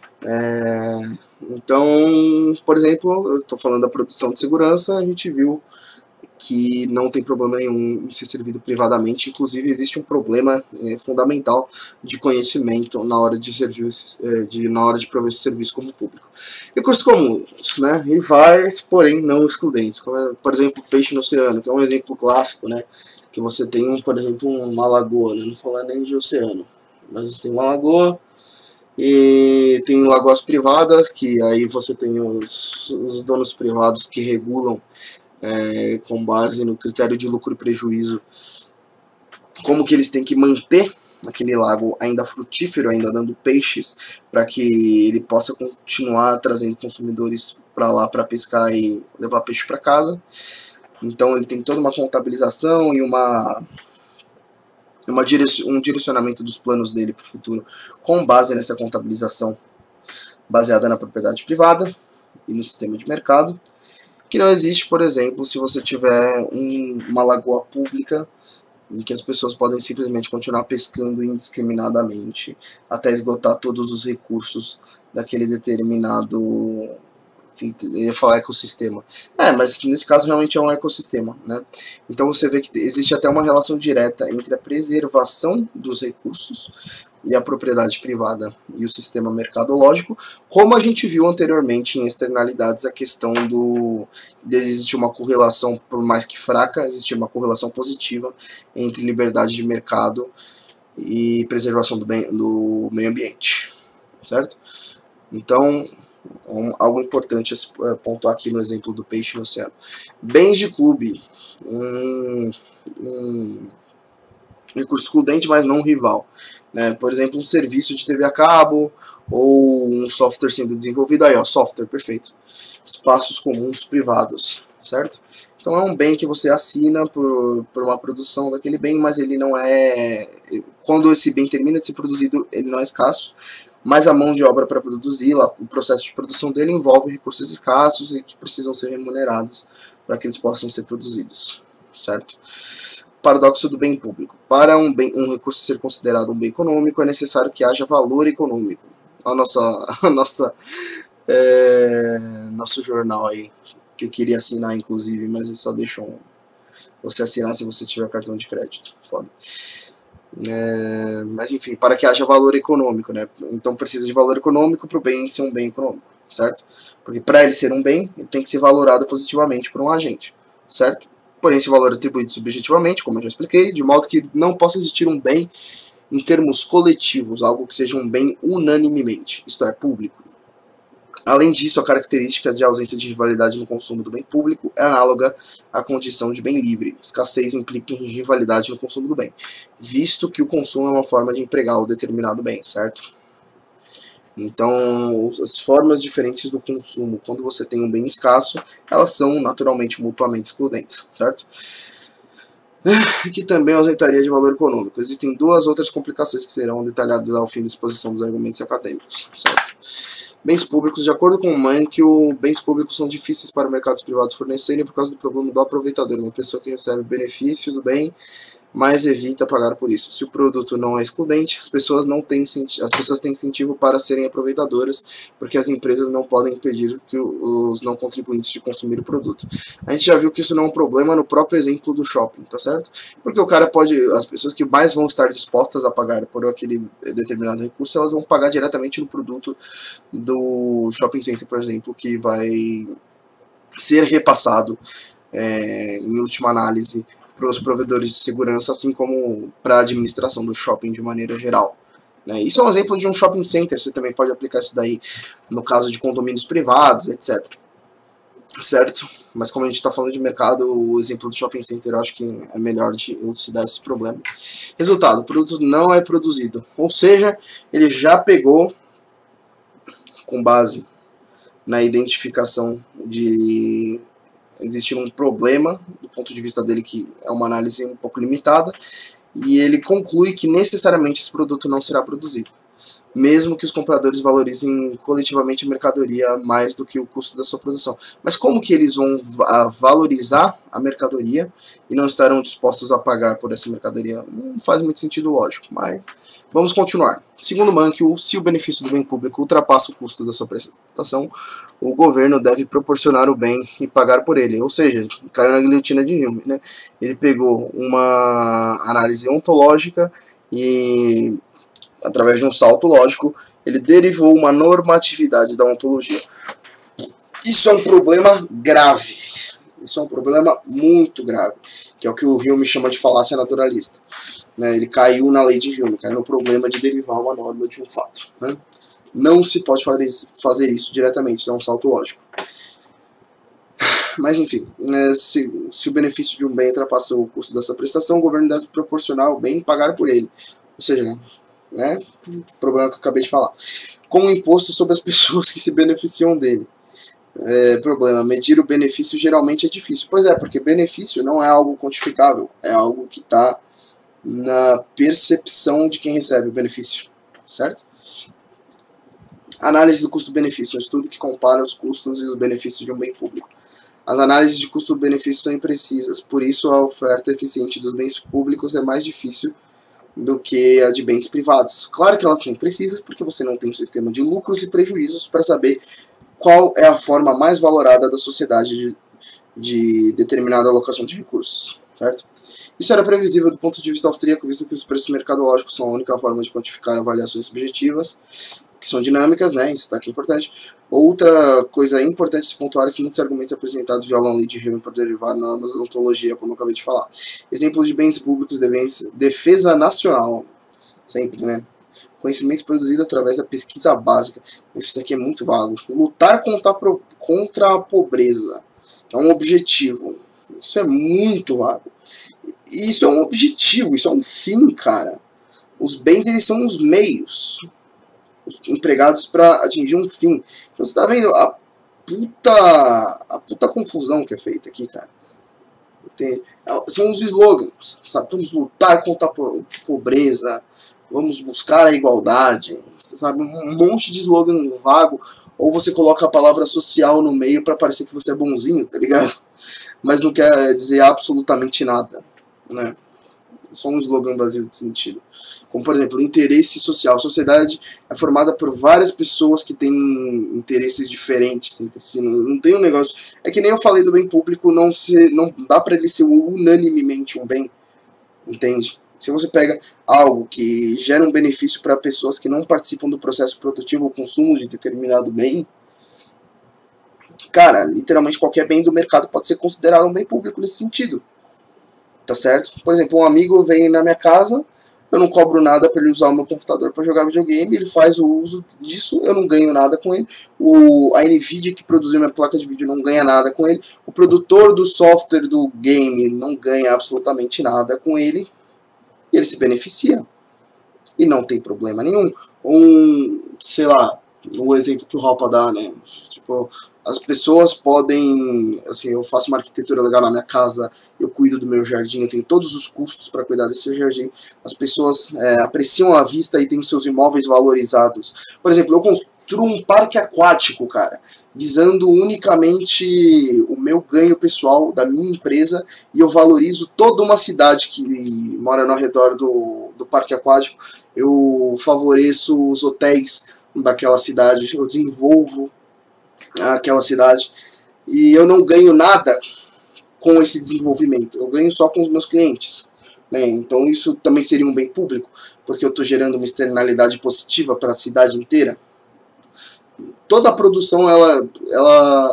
Então, por exemplo, eu estou falando da produção de segurança, a gente viu que não tem problema nenhum em ser servido privadamente, inclusive existe um problema fundamental de conhecimento na hora de servir, na hora de prover esse serviço como público. Recursos comuns, né, rivais, porém não excludentes, como, por exemplo, peixe no oceano, que é um exemplo clássico, né, que você tem, por exemplo, uma lagoa, né, não falar nem de oceano, mas você tem uma lagoa e tem lagoas privadas, que aí você tem os donos privados que regulam com base no critério de lucro e prejuízo, como que eles têm que manter aquele lago ainda frutífero, ainda dando peixes, para que ele possa continuar trazendo consumidores para lá para pescar e levar peixe para casa. Então ele tem toda uma contabilização e um direcionamento dos planos dele para o futuro com base nessa contabilização baseada na propriedade privada e no sistema de mercado, que não existe, por exemplo, se você tiver uma lagoa pública em que as pessoas podem simplesmente continuar pescando indiscriminadamente até esgotar todos os recursos daquele determinado, eu ia falar ecossistema. Mas nesse caso realmente é um ecossistema, né? Então você vê que existe até uma relação direta entre a preservação dos recursos e a propriedade privada e o sistema mercadológico, como a gente viu anteriormente em externalidades, a questão de existir uma correlação, por mais que fraca, existir uma correlação positiva entre liberdade de mercado e preservação do meio ambiente, certo? Então, algo importante a pontuar aqui no exemplo do peixe no oceano. Bens de clube, recurso excludente, mas não rival. Né? Por exemplo, um serviço de TV a cabo ou um software sendo desenvolvido, aí ó, software, perfeito. Espaços comuns privados, certo? Então é um bem que você assina por uma produção daquele bem, mas ele não é... Quando esse bem termina de ser produzido, ele não é escasso, mas a mão de obra para produzi-la, o processo de produção dele envolve recursos escassos e que precisam ser remunerados para que eles possam ser produzidos, certo? Paradoxo do bem público. Para um recurso ser considerado um bem econômico, é necessário que haja valor econômico. Nosso jornal aí, que eu queria assinar inclusive, mas eles só deixam você assinar se você tiver cartão de crédito. Foda. Mas enfim, para que haja valor econômico, né? Então precisa de valor econômico para o bem ser um bem econômico, certo? Porque para ele ser um bem, ele tem que ser valorado positivamente por um agente, certo? Porém, esse valor é atribuído subjetivamente, como eu já expliquei, de modo que não possa existir um bem em termos coletivos, algo que seja um bem unanimemente, isto é, público. Além disso, a característica de ausência de rivalidade no consumo do bem público é análoga à condição de bem livre. Escassez implica em rivalidade no consumo do bem, visto que o consumo é uma forma de empregar o determinado bem, certo? Então, as formas diferentes do consumo, quando você tem um bem escasso, elas são naturalmente mutuamente excludentes, certo? Aqui também ausentaria de valor econômico. Existem duas outras complicações que serão detalhadas ao fim da exposição dos argumentos acadêmicos, certo? Bens públicos. De acordo com o Mankiw, bens públicos são difíceis para mercados privados fornecerem por causa do problema do aproveitador, uma pessoa que recebe o benefício do bem, mas evita pagar por isso. Se o produto não é excludente, as pessoas têm incentivo para serem aproveitadoras, porque as empresas não podem impedir que os não contribuintes de consumir o produto. A gente já viu que isso não é um problema no próprio exemplo do shopping, tá certo? Porque o cara as pessoas que mais vão estar dispostas a pagar por aquele determinado recurso, elas vão pagar diretamente no produto do shopping center, por exemplo, que vai ser repassado, em última análise, para os provedores de segurança, assim como para a administração do shopping de maneira geral. Isso é um exemplo de um shopping center, você também pode aplicar isso daí no caso de condomínios privados, etc. Certo? Mas como a gente está falando de mercado, o exemplo do shopping center eu acho que é melhor de elucidar esse problema. Resultado, o produto não é produzido, ou seja, ele já pegou, com base na identificação de existir um problema, do ponto de vista dele que é uma análise um pouco limitada, e ele conclui que necessariamente esse produto não será produzido, mesmo que os compradores valorizem coletivamente a mercadoria mais do que o custo da sua produção. Mas como que eles vão valorizar a mercadoria e não estarão dispostos a pagar por essa mercadoria? Não faz muito sentido lógico, mas vamos continuar. Segundo Mankiw, se o benefício do bem público ultrapassa o custo da sua prestação, o governo deve proporcionar o bem e pagar por ele. Ou seja, caiu na guilhotina de Hume, né? Ele pegou uma análise ontológica e, através de um salto lógico, ele derivou uma normatividade da ontologia. Isso é um problema grave. Isso é um problema muito grave, que é o que o Hume chama de falácia naturalista. Ele caiu na lei de Hume, caiu no problema de derivar uma norma de um fato. Não se pode fazer isso diretamente, é um salto lógico. Mas enfim, se o benefício de um bem ultrapassa o custo dessa prestação, o governo deve proporcionar o bem e pagar por ele. Ou seja, o problema que eu acabei de falar. Com o imposto sobre as pessoas que se beneficiam dele. Problema, medir o benefício geralmente é difícil. Pois é, porque benefício não é algo quantificável, é algo que está na percepção de quem recebe o benefício, certo? Análise do custo-benefício, um estudo que compara os custos e os benefícios de um bem público. As análises de custo-benefício são imprecisas, por isso a oferta eficiente dos bens públicos é mais difícil do que a de bens privados. Claro que elas são imprecisas porque você não tem um sistema de lucros e prejuízos para saber qual é a forma mais valorada da sociedade de determinada alocação de recursos, certo? Isso era previsível do ponto de vista austríaco, visto que os preços mercadológicos são a única forma de quantificar avaliações subjetivas, que são dinâmicas, isso está aqui importante. Outra coisa importante se pontuar é que muitos argumentos apresentados violam a lei de Hume por derivar normas da ontologia, como eu acabei de falar. Exemplos de bens públicos, defesa nacional, sempre, conhecimento produzido através da pesquisa básica. Isso daqui é muito vago. Lutar contra a pobreza, que é um objetivo. Isso é muito vago. Isso é um objetivo, isso é um fim, cara. Os bens, eles são os meios empregados para atingir um fim. Então você tá vendo a puta confusão que é feita aqui, cara. São os slogans, sabe? Vamos lutar contra a pobreza, vamos buscar a igualdade, sabe? Um monte de slogan vago, ou você coloca a palavra social no meio para parecer que você é bonzinho, tá ligado? Mas não quer dizer absolutamente nada, Só um slogan vazio de sentido. Como, por exemplo, interesse social. A sociedade é formada por várias pessoas que têm interesses diferentes entre si. Não tem um negócio... É que nem eu falei do bem público, não dá para ele ser unanimemente um bem. Entende? Se você pega algo que gera um benefício para pessoas que não participam do processo produtivo ou consumo de determinado bem, cara, literalmente qualquer bem do mercado pode ser considerado um bem público nesse sentido. Tá certo? Por exemplo, um amigo vem na minha casa, eu não cobro nada para ele usar o meu computador para jogar videogame, ele faz o uso disso, eu não ganho nada com ele. A Nvidia que produziu minha placa de vídeo não ganha nada com ele. O produtor do software do game não ganha absolutamente nada com ele. E ele se beneficia. E não tem problema nenhum. Sei lá, o exemplo que o Ropa dá, Tipo, as pessoas podem, assim, eu faço uma arquitetura legal na minha casa, eu cuido do meu jardim, eu tenho todos os custos para cuidar desse jardim. As pessoas apreciam a vista e têm seus imóveis valorizados. Por exemplo, eu construo um parque aquático, cara, visando unicamente o meu ganho pessoal da minha empresa, e eu valorizo toda uma cidade que mora ao redor do parque aquático. Eu favoreço os hotéis daquela cidade, eu desenvolvo aquela cidade, e eu não ganho nada com esse desenvolvimento, eu ganho só com os meus clientes, Então isso também seria um bem público, porque eu estou gerando uma externalidade positiva para a cidade inteira. Toda a produção ela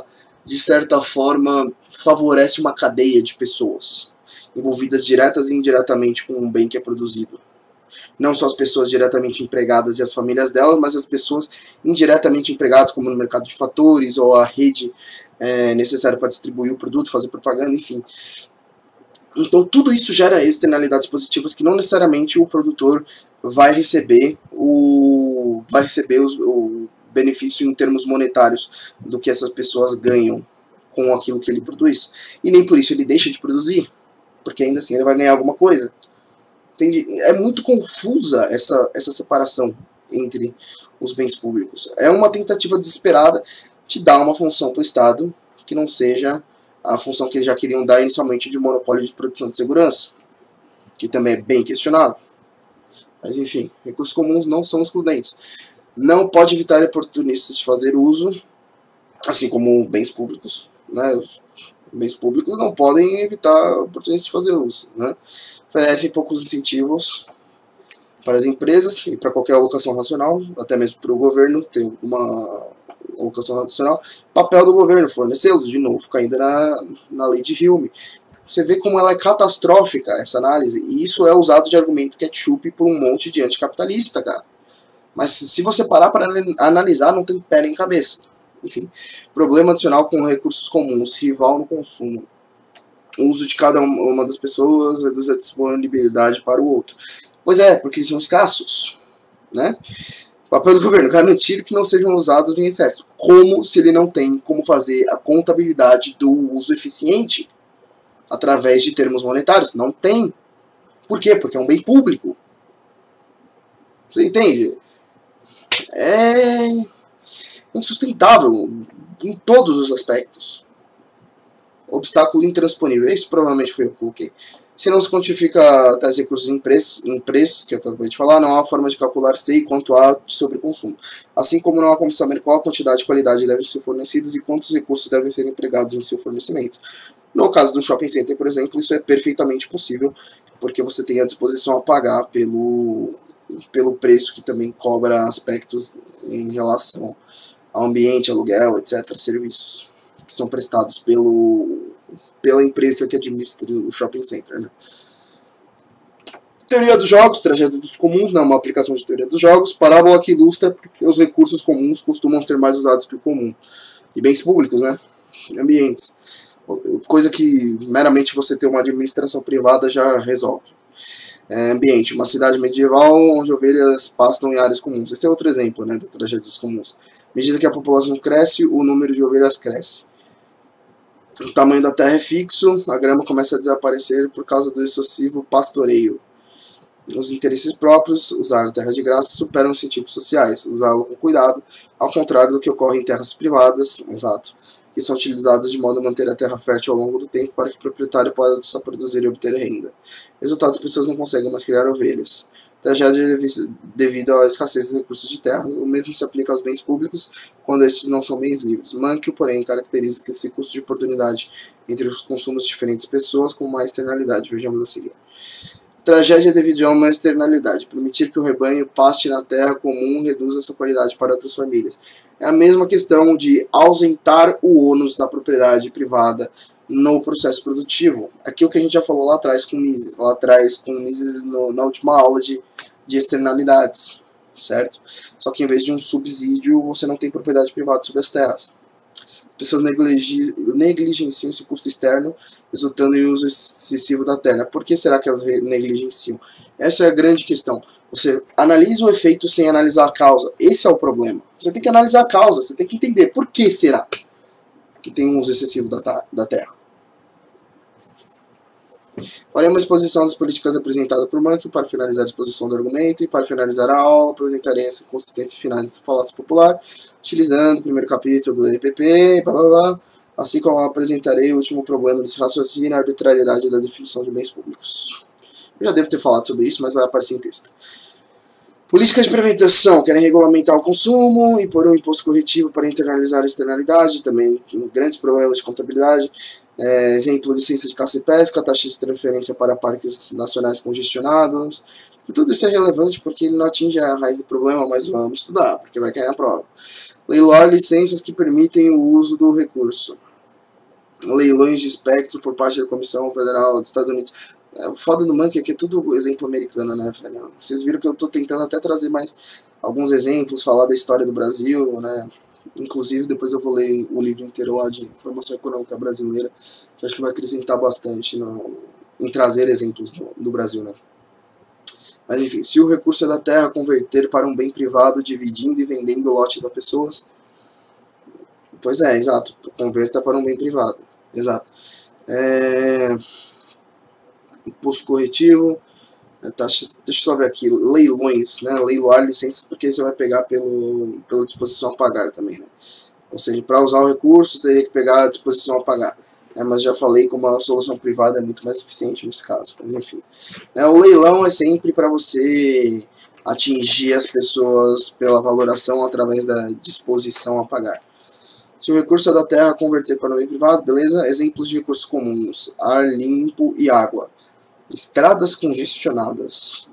de certa forma, favorece uma cadeia de pessoas envolvidas diretas e indiretamente com o bem que é produzido. Não só as pessoas diretamente empregadas e as famílias delas, mas as pessoas indiretamente empregadas, como no mercado de fatores ou a rede necessária para distribuir o produto, fazer propaganda, enfim. Então tudo isso gera externalidades positivas que não necessariamente o produtor vai receber o benefício em termos monetários do que essas pessoas ganham com aquilo que ele produz. E nem por isso ele deixa de produzir, porque ainda assim ele vai ganhar alguma coisa. Entende? É muito confusa essa separação entre os bens públicos. É uma tentativa desesperada de dar uma função para o Estado que não seja a função que eles já queriam dar inicialmente de monopólio de produção de segurança, que também é bem questionável. Mas enfim, recursos comuns não são excludentes. Não pode evitar oportunistas de fazer uso, assim como bens públicos, né? Os bens públicos não podem evitar oportunistas de fazer uso, né? Oferecem poucos incentivos para as empresas e para qualquer alocação racional, até mesmo para o governo ter uma alocação racional. Papel do governo, fornecê-los, de novo, caindo na lei de Hume. Você vê como ela é catastrófica, essa análise, e isso é usado de argumento ketchup por um monte de anticapitalista, cara. Mas se você parar para analisar, não tem pé nem cabeça. Enfim, problema adicional com recursos comuns, rival no consumo. O uso de cada uma das pessoas reduz a disponibilidade para o outro. Pois é, porque eles são escassos, né? O papel do governo, garantir que não sejam usados em excesso. Como se ele não tem como fazer a contabilidade do uso eficiente através de termos monetários? Não tem. Por quê? Porque é um bem público. Você entende? É insustentável em todos os aspectos. Obstáculo intransponível. Isso provavelmente foi eu que coloquei. Se não se quantifica tais recursos em preços, que eu acabei de falar, não há forma de calcular se e quanto há de sobreconsumo. Assim como não há como saber qual a quantidade e qualidade devem ser fornecidos e quantos recursos devem ser empregados em seu fornecimento. No caso do shopping center, por exemplo, isso é perfeitamente possível, porque você tem a disposição a pagar pelo preço que também cobra aspectos em relação ao ambiente, aluguel, etc., serviços que são prestados pela empresa que administra o shopping center, né? Teoria dos jogos, tragédia dos comuns, né? Uma aplicação de teoria dos jogos, parábola que ilustra porque os recursos comuns costumam ser mais usados que o comum. E bens públicos, né? Ambientes. Coisa que meramente você ter uma administração privada já resolve. Ambiente, uma cidade medieval onde ovelhas pastam em áreas comuns. Esse é outro exemplo, né, da tragédia dos comuns. À medida que a população cresce, o número de ovelhas cresce. O tamanho da terra é fixo, a grama começa a desaparecer por causa do excessivo pastoreio. Os interesses próprios, usar a terra de graça, superam os incentivos sociais, usá-la com cuidado, ao contrário do que ocorre em terras privadas, exato, que são utilizadas de modo a manter a terra fértil ao longo do tempo para que o proprietário possa produzir e obter renda. Resultado, as pessoas não conseguem mais criar ovelhas. Tragédia devido à escassez de recursos de terra. O mesmo se aplica aos bens públicos quando estes não são bens livres. Manque, porém, caracteriza que esse custo de oportunidade entre os consumos de diferentes pessoas com uma externalidade. Vejamos a seguir. Tragédia devido a uma externalidade. Permitir que o rebanho paste na terra comum reduz essa qualidade para outras famílias. É a mesma questão de ausentar o ônus da propriedade privada no processo produtivo. Aquilo que a gente já falou lá atrás com Mises, na última aula de externalidades, certo? Só que em vez de um subsídio, você não tem propriedade privada sobre as terras. As pessoas negligenciam esse custo externo, resultando em uso excessivo da terra. Por que será que elas negligenciam? Essa é a grande questão. Você analisa o efeito sem analisar a causa. Esse é o problema. Você tem que analisar a causa, você tem que entender por que será que tem um uso excessivo da terra. Farei uma exposição das políticas apresentadas por Mankiw para finalizar a exposição do argumento e para finalizar a aula apresentarei as consistências finais dessa falácia popular, utilizando o primeiro capítulo do EPP, assim como apresentarei o último problema desse raciocínio, a arbitrariedade da definição de bens públicos. Eu já devo ter falado sobre isso, mas vai aparecer em texto. Políticas de prevenção querem regulamentar o consumo e pôr um imposto corretivo para internalizar a externalidade, também grandes problemas de contabilidade. Exemplo, licença de caça e pesca, taxa de transferência para parques nacionais congestionados. Tudo isso é relevante porque ele não atinge a raiz do problema, mas vamos estudar, porque vai cair na prova. Leiloar licenças que permitem o uso do recurso. leilões de espectro por parte da Comissão Federal dos Estados Unidos. O foda do Monkey é que é tudo exemplo americano, né? Vocês viram que eu tô tentando até trazer mais alguns exemplos, falar da história do Brasil, né? Inclusive, depois eu vou ler o livro inteiro lá de Informação Econômica Brasileira, que acho que vai acrescentar bastante em trazer exemplos do Brasil, né? Mas enfim, se o recurso é da terra, converter para um bem privado, dividindo e vendendo lotes a pessoas. Pois é, exato. Converta para um bem privado. Exato. Imposto corretivo. Taxa, deixa eu só ver aqui. Leilões, né? Leiloar licenças, porque você vai pegar pela disposição a pagar também, né? Ou seja, para usar o recurso, teria que pegar a disposição a pagar. Mas já falei como a solução privada é muito mais eficiente nesse caso. Mas enfim. O leilão é sempre para você atingir as pessoas pela valoração através da disposição a pagar. Se o recurso é da terra, converter para o bem privado, beleza? Exemplos de recursos comuns: ar limpo e água. Estradas congestionadas.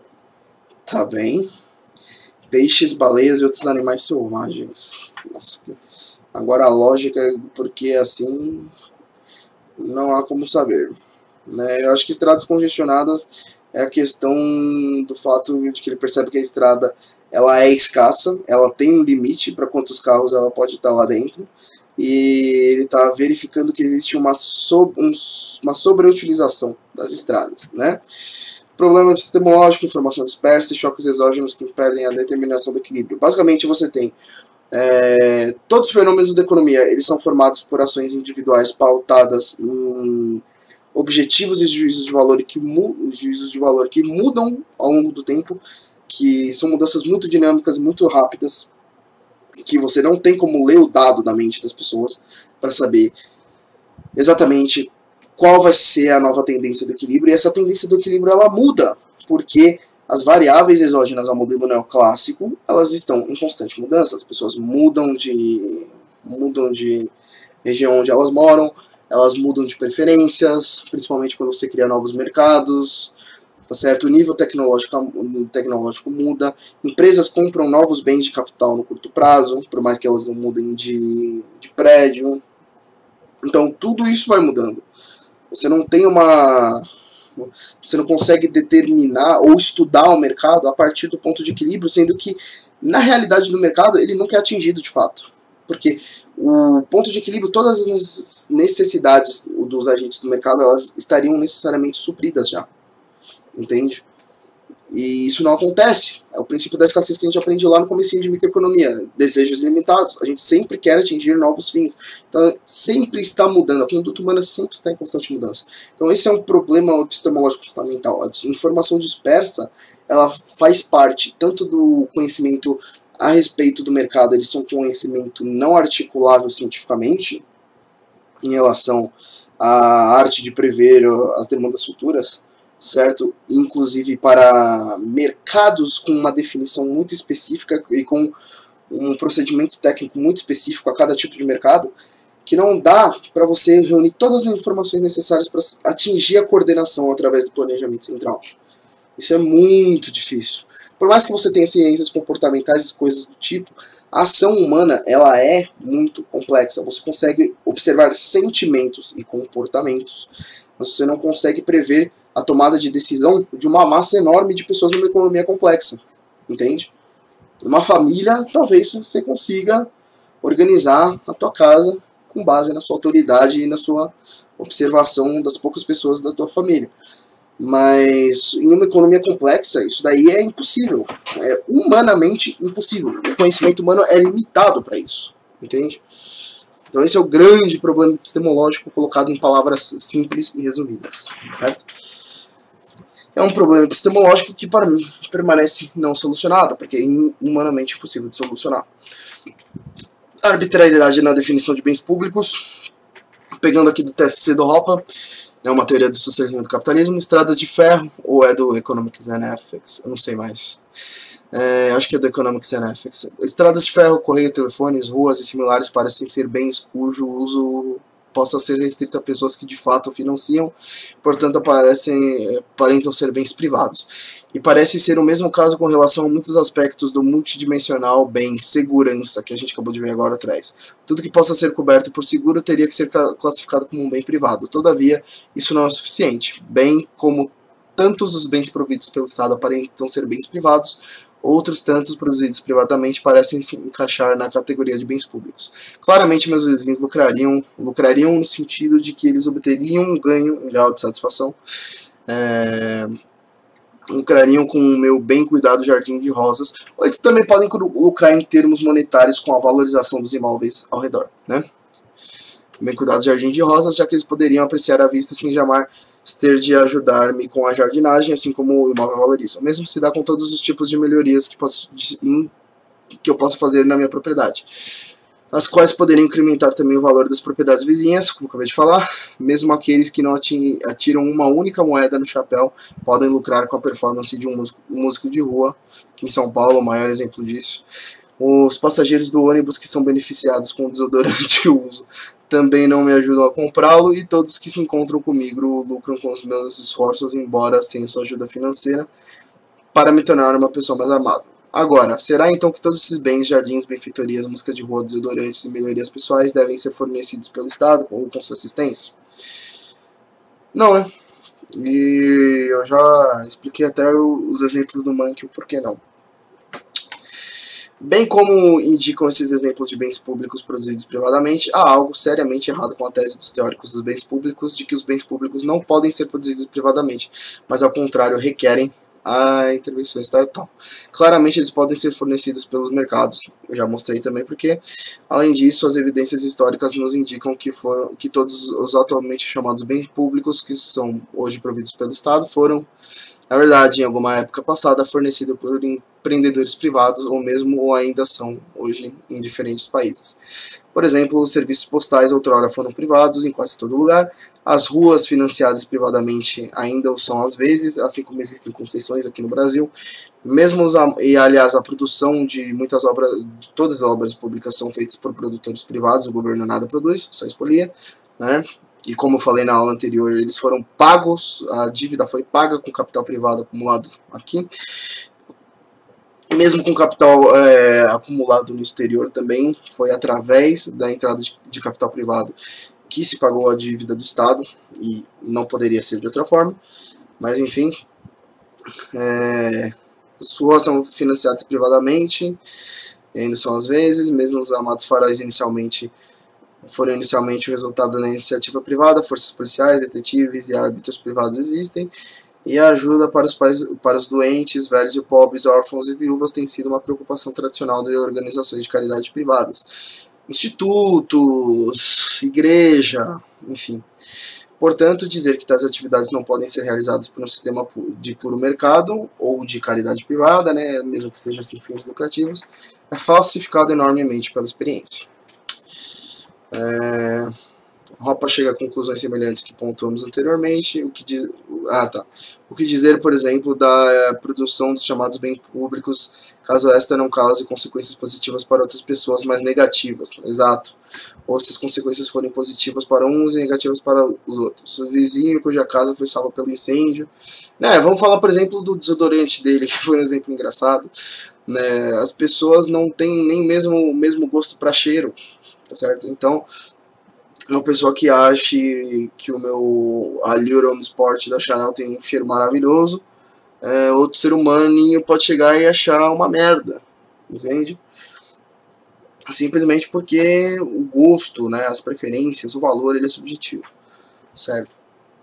Tá bem. Peixes, baleias e outros animais selvagens. Nossa. Agora a lógica do porquê assim não há como saber. Eu acho que estradas congestionadas é a questão do fato de que ele percebe que a estrada ela é escassa, ela tem um limite para quantos carros ela pode estar lá dentro, e ele está verificando que existe uma sobreutilização das estradas, né? Problema epistemológico, informação dispersa e choques exógenos que impedem a determinação do equilíbrio. Basicamente você tem todos os fenômenos da economia, eles são formados por ações individuais pautadas em objetivos e juízos de valor que mudam ao longo do tempo, que são mudanças muito dinâmicas, muito rápidas, que você não tem como ler o dado da mente das pessoas para saber exatamente qual vai ser a nova tendência do equilíbrio. E essa tendência do equilíbrio ela muda, porque as variáveis exógenas ao modelo neoclássico, elas estão em constante mudança. As pessoas mudam de região onde elas moram, elas mudam de preferências, principalmente quando você cria novos mercados, tá certo? O nível tecnológico muda, empresas compram novos bens de capital no curto prazo, por mais que elas não mudem de prédio. Então tudo isso vai mudando. Você não consegue determinar ou estudar o mercado a partir do ponto de equilíbrio, sendo que na realidade do mercado ele nunca é atingido de fato. Porque o ponto de equilíbrio, todas as necessidades dos agentes do mercado, elas estariam necessariamente supridas já. Entende? E isso não acontece. É o princípio da escassez que a gente aprende lá no comecinho de microeconomia. Desejos limitados. A gente sempre quer atingir novos fins. Então, sempre está mudando. A conduta humana sempre está em constante mudança. Então, esse é um problema epistemológico fundamental. A informação dispersa, ela faz parte tanto do conhecimento a respeito do mercado. Eles são conhecimento não articulável cientificamente, em relação à arte de prever as demandas futuras, certo? Inclusive para mercados com uma definição muito específica e com um procedimento técnico muito específico a cada tipo de mercado, que não dá para você reunir todas as informações necessárias para atingir a coordenação através do planejamento central. Isso é muito difícil. Por mais que você tenha ciências comportamentais e coisas do tipo, a ação humana ela é muito complexa. Você consegue observar sentimentos e comportamentos, mas você não consegue prever a tomada de decisão de uma massa enorme de pessoas numa economia complexa, entende? Uma família, talvez você consiga organizar a tua casa com base na sua autoridade e na sua observação das poucas pessoas da tua família. Mas em uma economia complexa, isso daí é impossível. É humanamente impossível. O conhecimento humano é limitado para isso, entende? Então esse é o grande problema epistemológico colocado em palavras simples e resumidas, certo? É um problema epistemológico que para mim permanece não solucionado, porque é humanamente impossível de solucionar. Arbitrariedade na definição de bens públicos, pegando aqui do TSC do Hoppe, é uma teoria do socialismo e do capitalismo. Estradas de ferro, ou é do Economics and Ethics, eu não sei mais. Acho que é do Economics and Ethics. Estradas de ferro, correio, telefones, ruas e similares parecem ser bens cujo uso possa ser restrito a pessoas que de fato financiam, portanto aparentam ser bens privados. E parece ser o mesmo caso com relação a muitos aspectos do multidimensional bem segurança, que a gente acabou de ver agora atrás. Tudo que possa ser coberto por seguro teria que ser classificado como um bem privado. Todavia, isso não é suficiente. Bem como tantos os bens providos pelo Estado aparentam ser bens privados, outros tantos produzidos privadamente parecem se encaixar na categoria de bens públicos. Claramente, meus vizinhos lucrariam no sentido de que eles obteriam um ganho em grau de satisfação, lucrariam com o meu bem cuidado jardim de rosas, ou eles também podem lucrar em termos monetários com a valorização dos imóveis ao redor, né? Bem cuidado jardim de rosas, já que eles poderiam apreciar a vista sem jamais ter de ajudar-me com a jardinagem, assim como o imóvel valoriza. O mesmo se dá com todos os tipos de melhorias que eu possa fazer na minha propriedade, as quais poderiam incrementar também o valor das propriedades vizinhas, como eu acabei de falar. Mesmo aqueles que não atiram uma única moeda no chapéu podem lucrar com a performance de um músico de rua, que em São Paulo o maior exemplo disso. Os passageiros do ônibus que são beneficiados com o desodorante que eu uso também não me ajudam a comprá-lo, e todos que se encontram comigo lucram com os meus esforços, embora sem sua ajuda financeira, para me tornar uma pessoa mais amável. Agora, será então que todos esses bens, jardins, benfeitorias, música de rua, desodorantes e melhorias pessoais devem ser fornecidos pelo Estado ou com sua assistência? Não, né? E eu já expliquei até os exemplos do Monkey, o porquê não. Bem como indicam esses exemplos de bens públicos produzidos privadamente, há algo seriamente errado com a tese dos teóricos dos bens públicos de que os bens públicos não podem ser produzidos privadamente, mas ao contrário requerem a intervenção estatal. Claramente eles podem ser fornecidos pelos mercados, eu já mostrei também porque, além disso, as evidências históricas nos indicam que todos os atualmente chamados bens públicos, que são hoje providos pelo Estado, foram, na verdade, em alguma época passada, fornecidos por empreendedores privados, ou ainda são hoje em diferentes países. Por exemplo, os serviços postais outrora foram privados em quase todo lugar. As ruas financiadas privadamente ainda o são às vezes, assim como existem concessões aqui no Brasil. Aliás, a produção de muitas obras, de todas as obras públicas são feitas por produtores privados, o governo nada produz, só expolia, né? E como eu falei na aula anterior, eles foram pagos, a dívida foi paga com capital privado acumulado aqui. Mesmo com capital acumulado no exterior também, foi através da entrada de capital privado que se pagou a dívida do Estado, e não poderia ser de outra forma, mas enfim, as ruas são financiadas privadamente, e ainda são às vezes, mesmo os amados faróis foram inicialmente o resultado da iniciativa privada, forças policiais, detetives e árbitros privados existem, e a ajuda para os doentes, velhos e pobres, órfãos e viúvas tem sido uma preocupação tradicional de organizações de caridade privadas, institutos, igreja, enfim. Portanto, dizer que tais atividades não podem ser realizadas por um sistema de puro mercado ou de caridade privada, né, mesmo que seja sem fins lucrativos, é falsificado enormemente pela experiência. Hoppa chega a conclusões semelhantes que pontuamos anteriormente. O que dizer, por exemplo, da produção dos chamados bens públicos, caso esta não cause consequências positivas para outras pessoas, mas negativas, exato, ou se as consequências forem positivas para uns e negativas para os outros. O vizinho cuja casa foi salva pelo incêndio, né? Vamos falar, por exemplo, do desodorante dele, que foi um exemplo engraçado, né? As pessoas não têm nem mesmo o mesmo gosto para cheiro, tá certo? Então, uma pessoa que ache que o meu Allure Home Sport da Chanel tem um cheiro maravilhoso, outro ser humaninho pode chegar e achar uma merda, entende? Simplesmente porque o gosto, né, as preferências, o valor, ele é subjetivo, certo?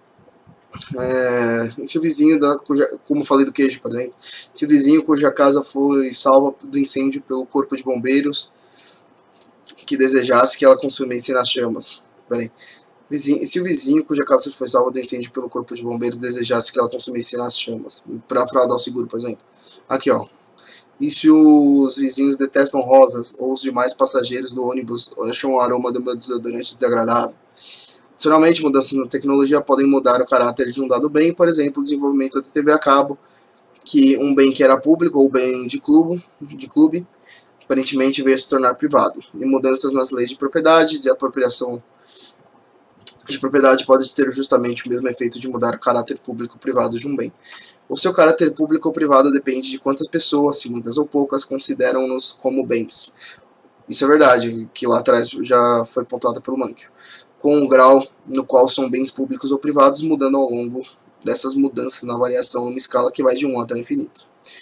Se o vizinho, como eu falei do queijo, por exemplo, se o vizinho cuja casa foi salva do incêndio pelo corpo de bombeiros que desejasse que ela consumisse nas chamas, se o vizinho cuja casa foi salva do incêndio pelo corpo de bombeiros desejasse que ela consumisse nas chamas, para fraudar o seguro, por exemplo. Aqui, ó. E se os vizinhos detestam rosas, ou os demais passageiros do ônibus acham o aroma do meu desodorante desagradável? Adicionalmente, mudanças na tecnologia podem mudar o caráter de um dado bem, por exemplo, o desenvolvimento da TV a cabo, que um bem que era público, ou bem de clube, aparentemente veio a se tornar privado. E mudanças nas leis de propriedade, de apropriação de propriedade pode ter justamente o mesmo efeito de mudar o caráter público ou privado de um bem. O seu caráter público ou privado depende de quantas pessoas, se muitas ou poucas, consideram-nos como bens. Isso é verdade, que lá atrás já foi pontuado pelo Mankiw. Com o grau no qual são bens públicos ou privados, mudando ao longo dessas mudanças na avaliação numa escala que vai de 1 até o infinito.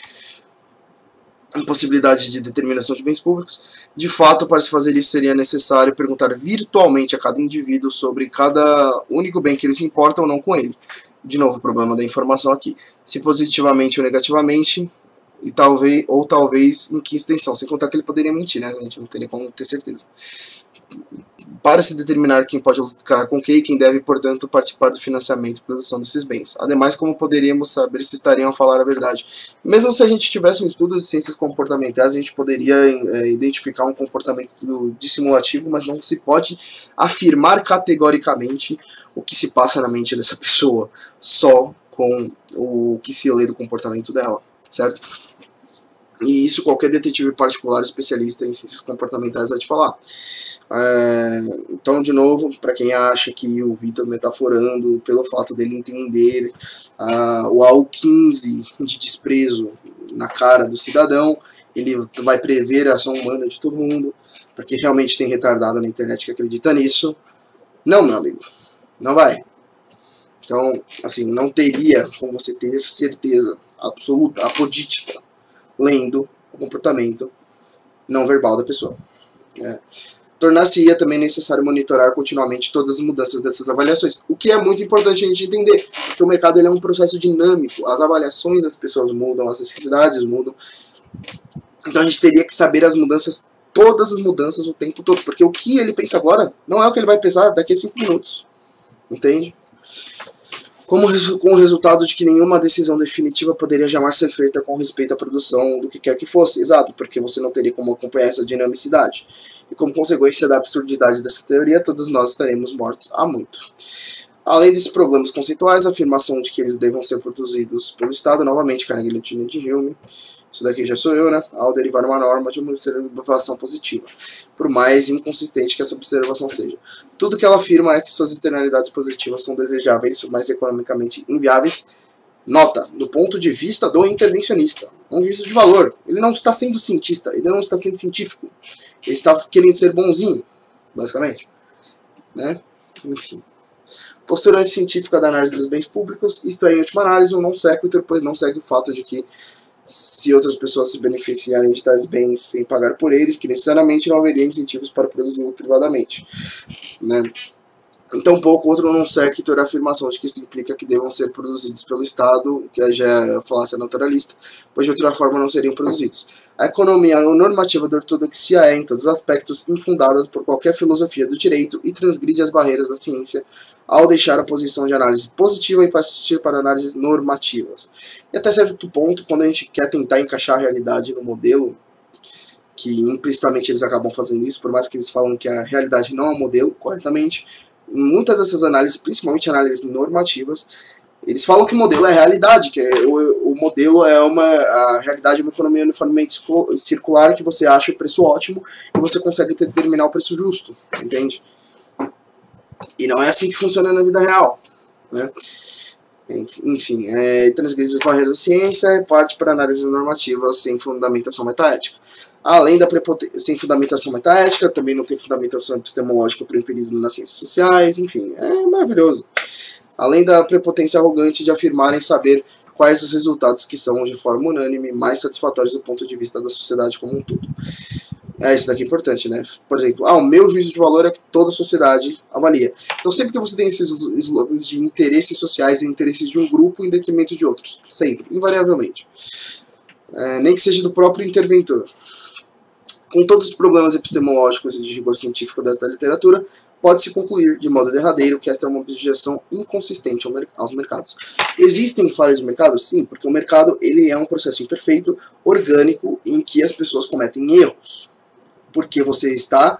Impossibilidade de determinação de bens públicos. De fato, para se fazer isso, seria necessário perguntar virtualmente a cada indivíduo sobre cada único bem que eles se importam ou não com ele. De novo, o problema da informação aqui. Se positivamente ou negativamente, e talvez em que extensão. Sem contar que ele poderia mentir, né? A gente não teria como ter certeza. Para se determinar quem pode lucrar com quem deve, portanto, participar do financiamento e produção desses bens. Ademais, como poderíamos saber se estariam a falar a verdade? Mesmo se a gente tivesse um estudo de ciências comportamentais, a gente poderia identificar um comportamento dissimulativo, mas não se pode afirmar categoricamente o que se passa na mente dessa pessoa, só com o que se lê do comportamento dela, certo? E isso qualquer detetive particular especialista em ciências comportamentais vai te falar. Então, de novo, para quem acha que o Vitor metaforando pelo fato dele entender o AU15 de desprezo na cara do cidadão, ele vai prever a ação humana de todo mundo, porque realmente tem retardado na internet que acredita nisso. Não, meu amigo, não vai. Então, assim, não teria como você ter certeza absoluta, apodítica, lendo o comportamento não verbal da pessoa. Tornar-se-ia também necessário monitorar continuamente todas as mudanças dessas avaliações, o que é muito importante a gente entender, porque o mercado ele é um processo dinâmico, as avaliações das pessoas mudam, as necessidades mudam, então a gente teria que saber as mudanças, todas as mudanças o tempo todo, porque o que ele pensa agora não é o que ele vai pensar daqui a 5 minutos, entende? Com o resultado de que nenhuma decisão definitiva poderia jamais ser feita com respeito à produção do que quer que fosse. Exato, porque você não teria como acompanhar essa dinamicidade. E como consequência da absurdidade dessa teoria, todos nós estaremos mortos há muito. Além desses problemas conceituais, a afirmação de que eles devam ser produzidos pelo Estado, novamente, Carnegie de Hume, isso daqui já sou eu, né? Ao derivar uma norma de uma observação positiva, por mais inconsistente que essa observação seja. Tudo que ela afirma é que suas externalidades positivas são desejáveis, mas economicamente inviáveis. Nota, do ponto de vista do intervencionista, um juízo de valor. Ele não está sendo cientista, ele não está sendo científico. Ele está querendo ser bonzinho, basicamente. Né? Enfim. Postura anticientífica da análise dos bens públicos, isto é, em última análise, um não sequitur, pois não segue o fato de que se outras pessoas se beneficiarem de tais bens sem pagar por eles, que necessariamente não haveria incentivos para produzi-lo privadamente. Né? Então, pouco outro não sequitur a afirmação de que isso implica que devam ser produzidos pelo Estado, que já é a falácia naturalista, pois de outra forma não seriam produzidos. A economia normativa da ortodoxia é, em todos os aspectos, infundada por qualquer filosofia do direito e transgride as barreiras da ciência ao deixar a posição de análise positiva e persistir para análises normativas. E até certo ponto, quando a gente quer tentar encaixar a realidade no modelo, que implicitamente eles acabam fazendo isso, por mais que eles falam que a realidade não é um modelo corretamente, em muitas dessas análises, principalmente análises normativas, eles falam que o modelo é a realidade, que o modelo é a realidade é uma economia uniformemente circular, que você acha o preço ótimo e você consegue determinar o preço justo, entende? E não é assim que funciona na vida real, né? Enfim, transgride as barreiras da ciência e parte para análises normativas sem fundamentação metaética. Além da sem fundamentação metaética, também não tem fundamentação epistemológica para o empirismo nas ciências sociais, enfim, é maravilhoso. Além da prepotência arrogante de afirmarem saber quais os resultados que são, de forma unânime, mais satisfatórios do ponto de vista da sociedade como um todo. Isso daqui é importante, né? Por exemplo, o meu juízo de valor é que toda a sociedade avalia. Então, sempre que você tem esses slogans de interesses sociais e interesses de um grupo em detrimento de outros. Sempre, invariavelmente. Nem que seja do próprio interventor. Com todos os problemas epistemológicos e de rigor científico desta literatura, pode-se concluir, de modo derradeiro, que esta é uma objeção inconsistente aos mercados. Existem falhas de mercado? Sim, porque o mercado ele é um processo imperfeito, orgânico, em que as pessoas cometem erros. Porque você está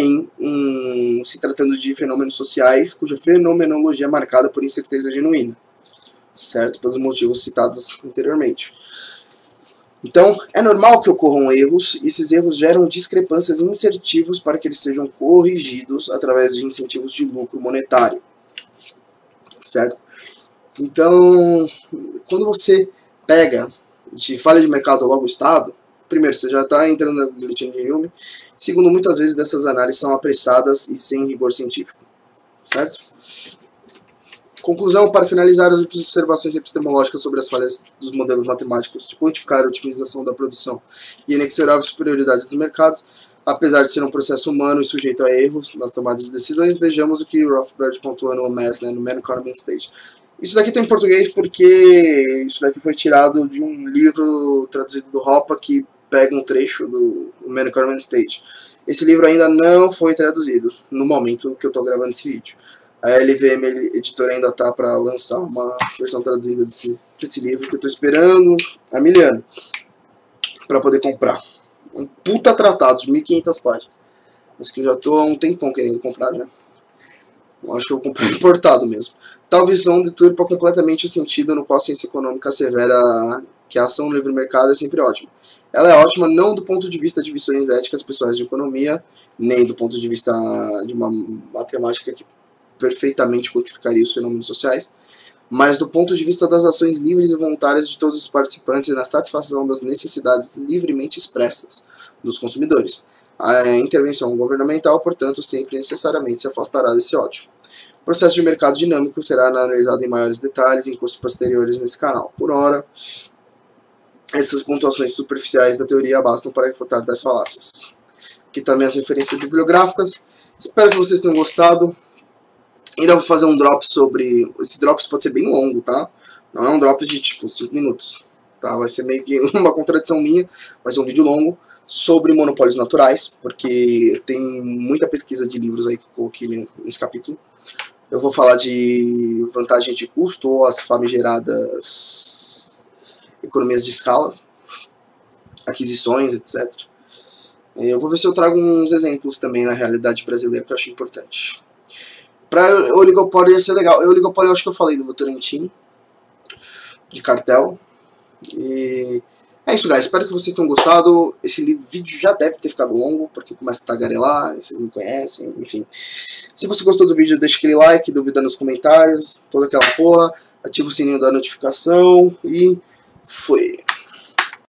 se tratando de fenômenos sociais cuja fenomenologia é marcada por incerteza genuína, certo? Pelos motivos citados anteriormente. Então, é normal que ocorram erros, e esses erros geram discrepâncias e incentivos para que eles sejam corrigidos através de incentivos de lucro monetário. certo? Então, quando você pega de falha de mercado logo o Estado, primeiro, você já está entrando na guilhotina de Hume. Segundo, muitas vezes dessas análises são apressadas e sem rigor científico, certo? Conclusão, para finalizar, as observações epistemológicas sobre as falhas dos modelos matemáticos de quantificar a otimização da produção e a inexorável superioridade dos mercados, apesar de ser um processo humano e sujeito a erros nas tomadas de decisões, vejamos o que Rothbard pontua no MES, né, no Man Economy Stage. Isso daqui está em português porque isso daqui foi tirado de um livro traduzido do Hoppe que pega um trecho do Man Economy Stage. Esse livro ainda não foi traduzido no momento que eu estou gravando esse vídeo. A LVM Editora ainda está para lançar uma versão traduzida desse livro que eu estou esperando há 1000 anos para poder comprar. Um puta tratado de 1500 páginas. Mas que eu já estou há um tempão querendo comprar já. Acho que eu vou comprar importado mesmo. Tal visão deturpa completamente o sentido no qual a ciência econômica assevera que a ação no livre mercado é sempre ótima. Ela é ótima não do ponto de vista de visões éticas pessoais de economia, nem do ponto de vista de uma matemática que perfeitamente quantificaria os fenômenos sociais, mas do ponto de vista das ações livres e voluntárias de todos os participantes e na satisfação das necessidades livremente expressas dos consumidores. A intervenção governamental, portanto, sempre necessariamente se afastará desse ódio. O processo de mercado dinâmico será analisado em maiores detalhes em cursos posteriores nesse canal. Por hora, essas pontuações superficiais da teoria bastam para refutar tais falácias. Aqui também as referências bibliográficas. Espero que vocês tenham gostado. Ainda vou fazer um drop sobre... Esse drop pode ser bem longo, tá? Não é um drop de tipo 5 minutos. Tá? Vai ser meio que uma contradição minha. Vai ser um vídeo longo sobre monopólios naturais, porque tem muita pesquisa de livros aí que eu coloquei nesse capítulo. Eu vou falar de vantagem de custo ou as famigeradas economias de escala, aquisições, etc. Eu vou ver se eu trago uns exemplos também na realidade brasileira que eu acho importante. Para oligopólio ia ser legal. O oligopólio eu acho que eu falei do Votorantim, de cartel. E é isso, guys. Espero que vocês tenham gostado. Esse vídeo já deve ter ficado longo, porque começa a tagarelar, vocês me conhecem, enfim. Se você gostou do vídeo, deixa aquele like, dúvida nos comentários, toda aquela porra. Ativa o sininho da notificação e fui.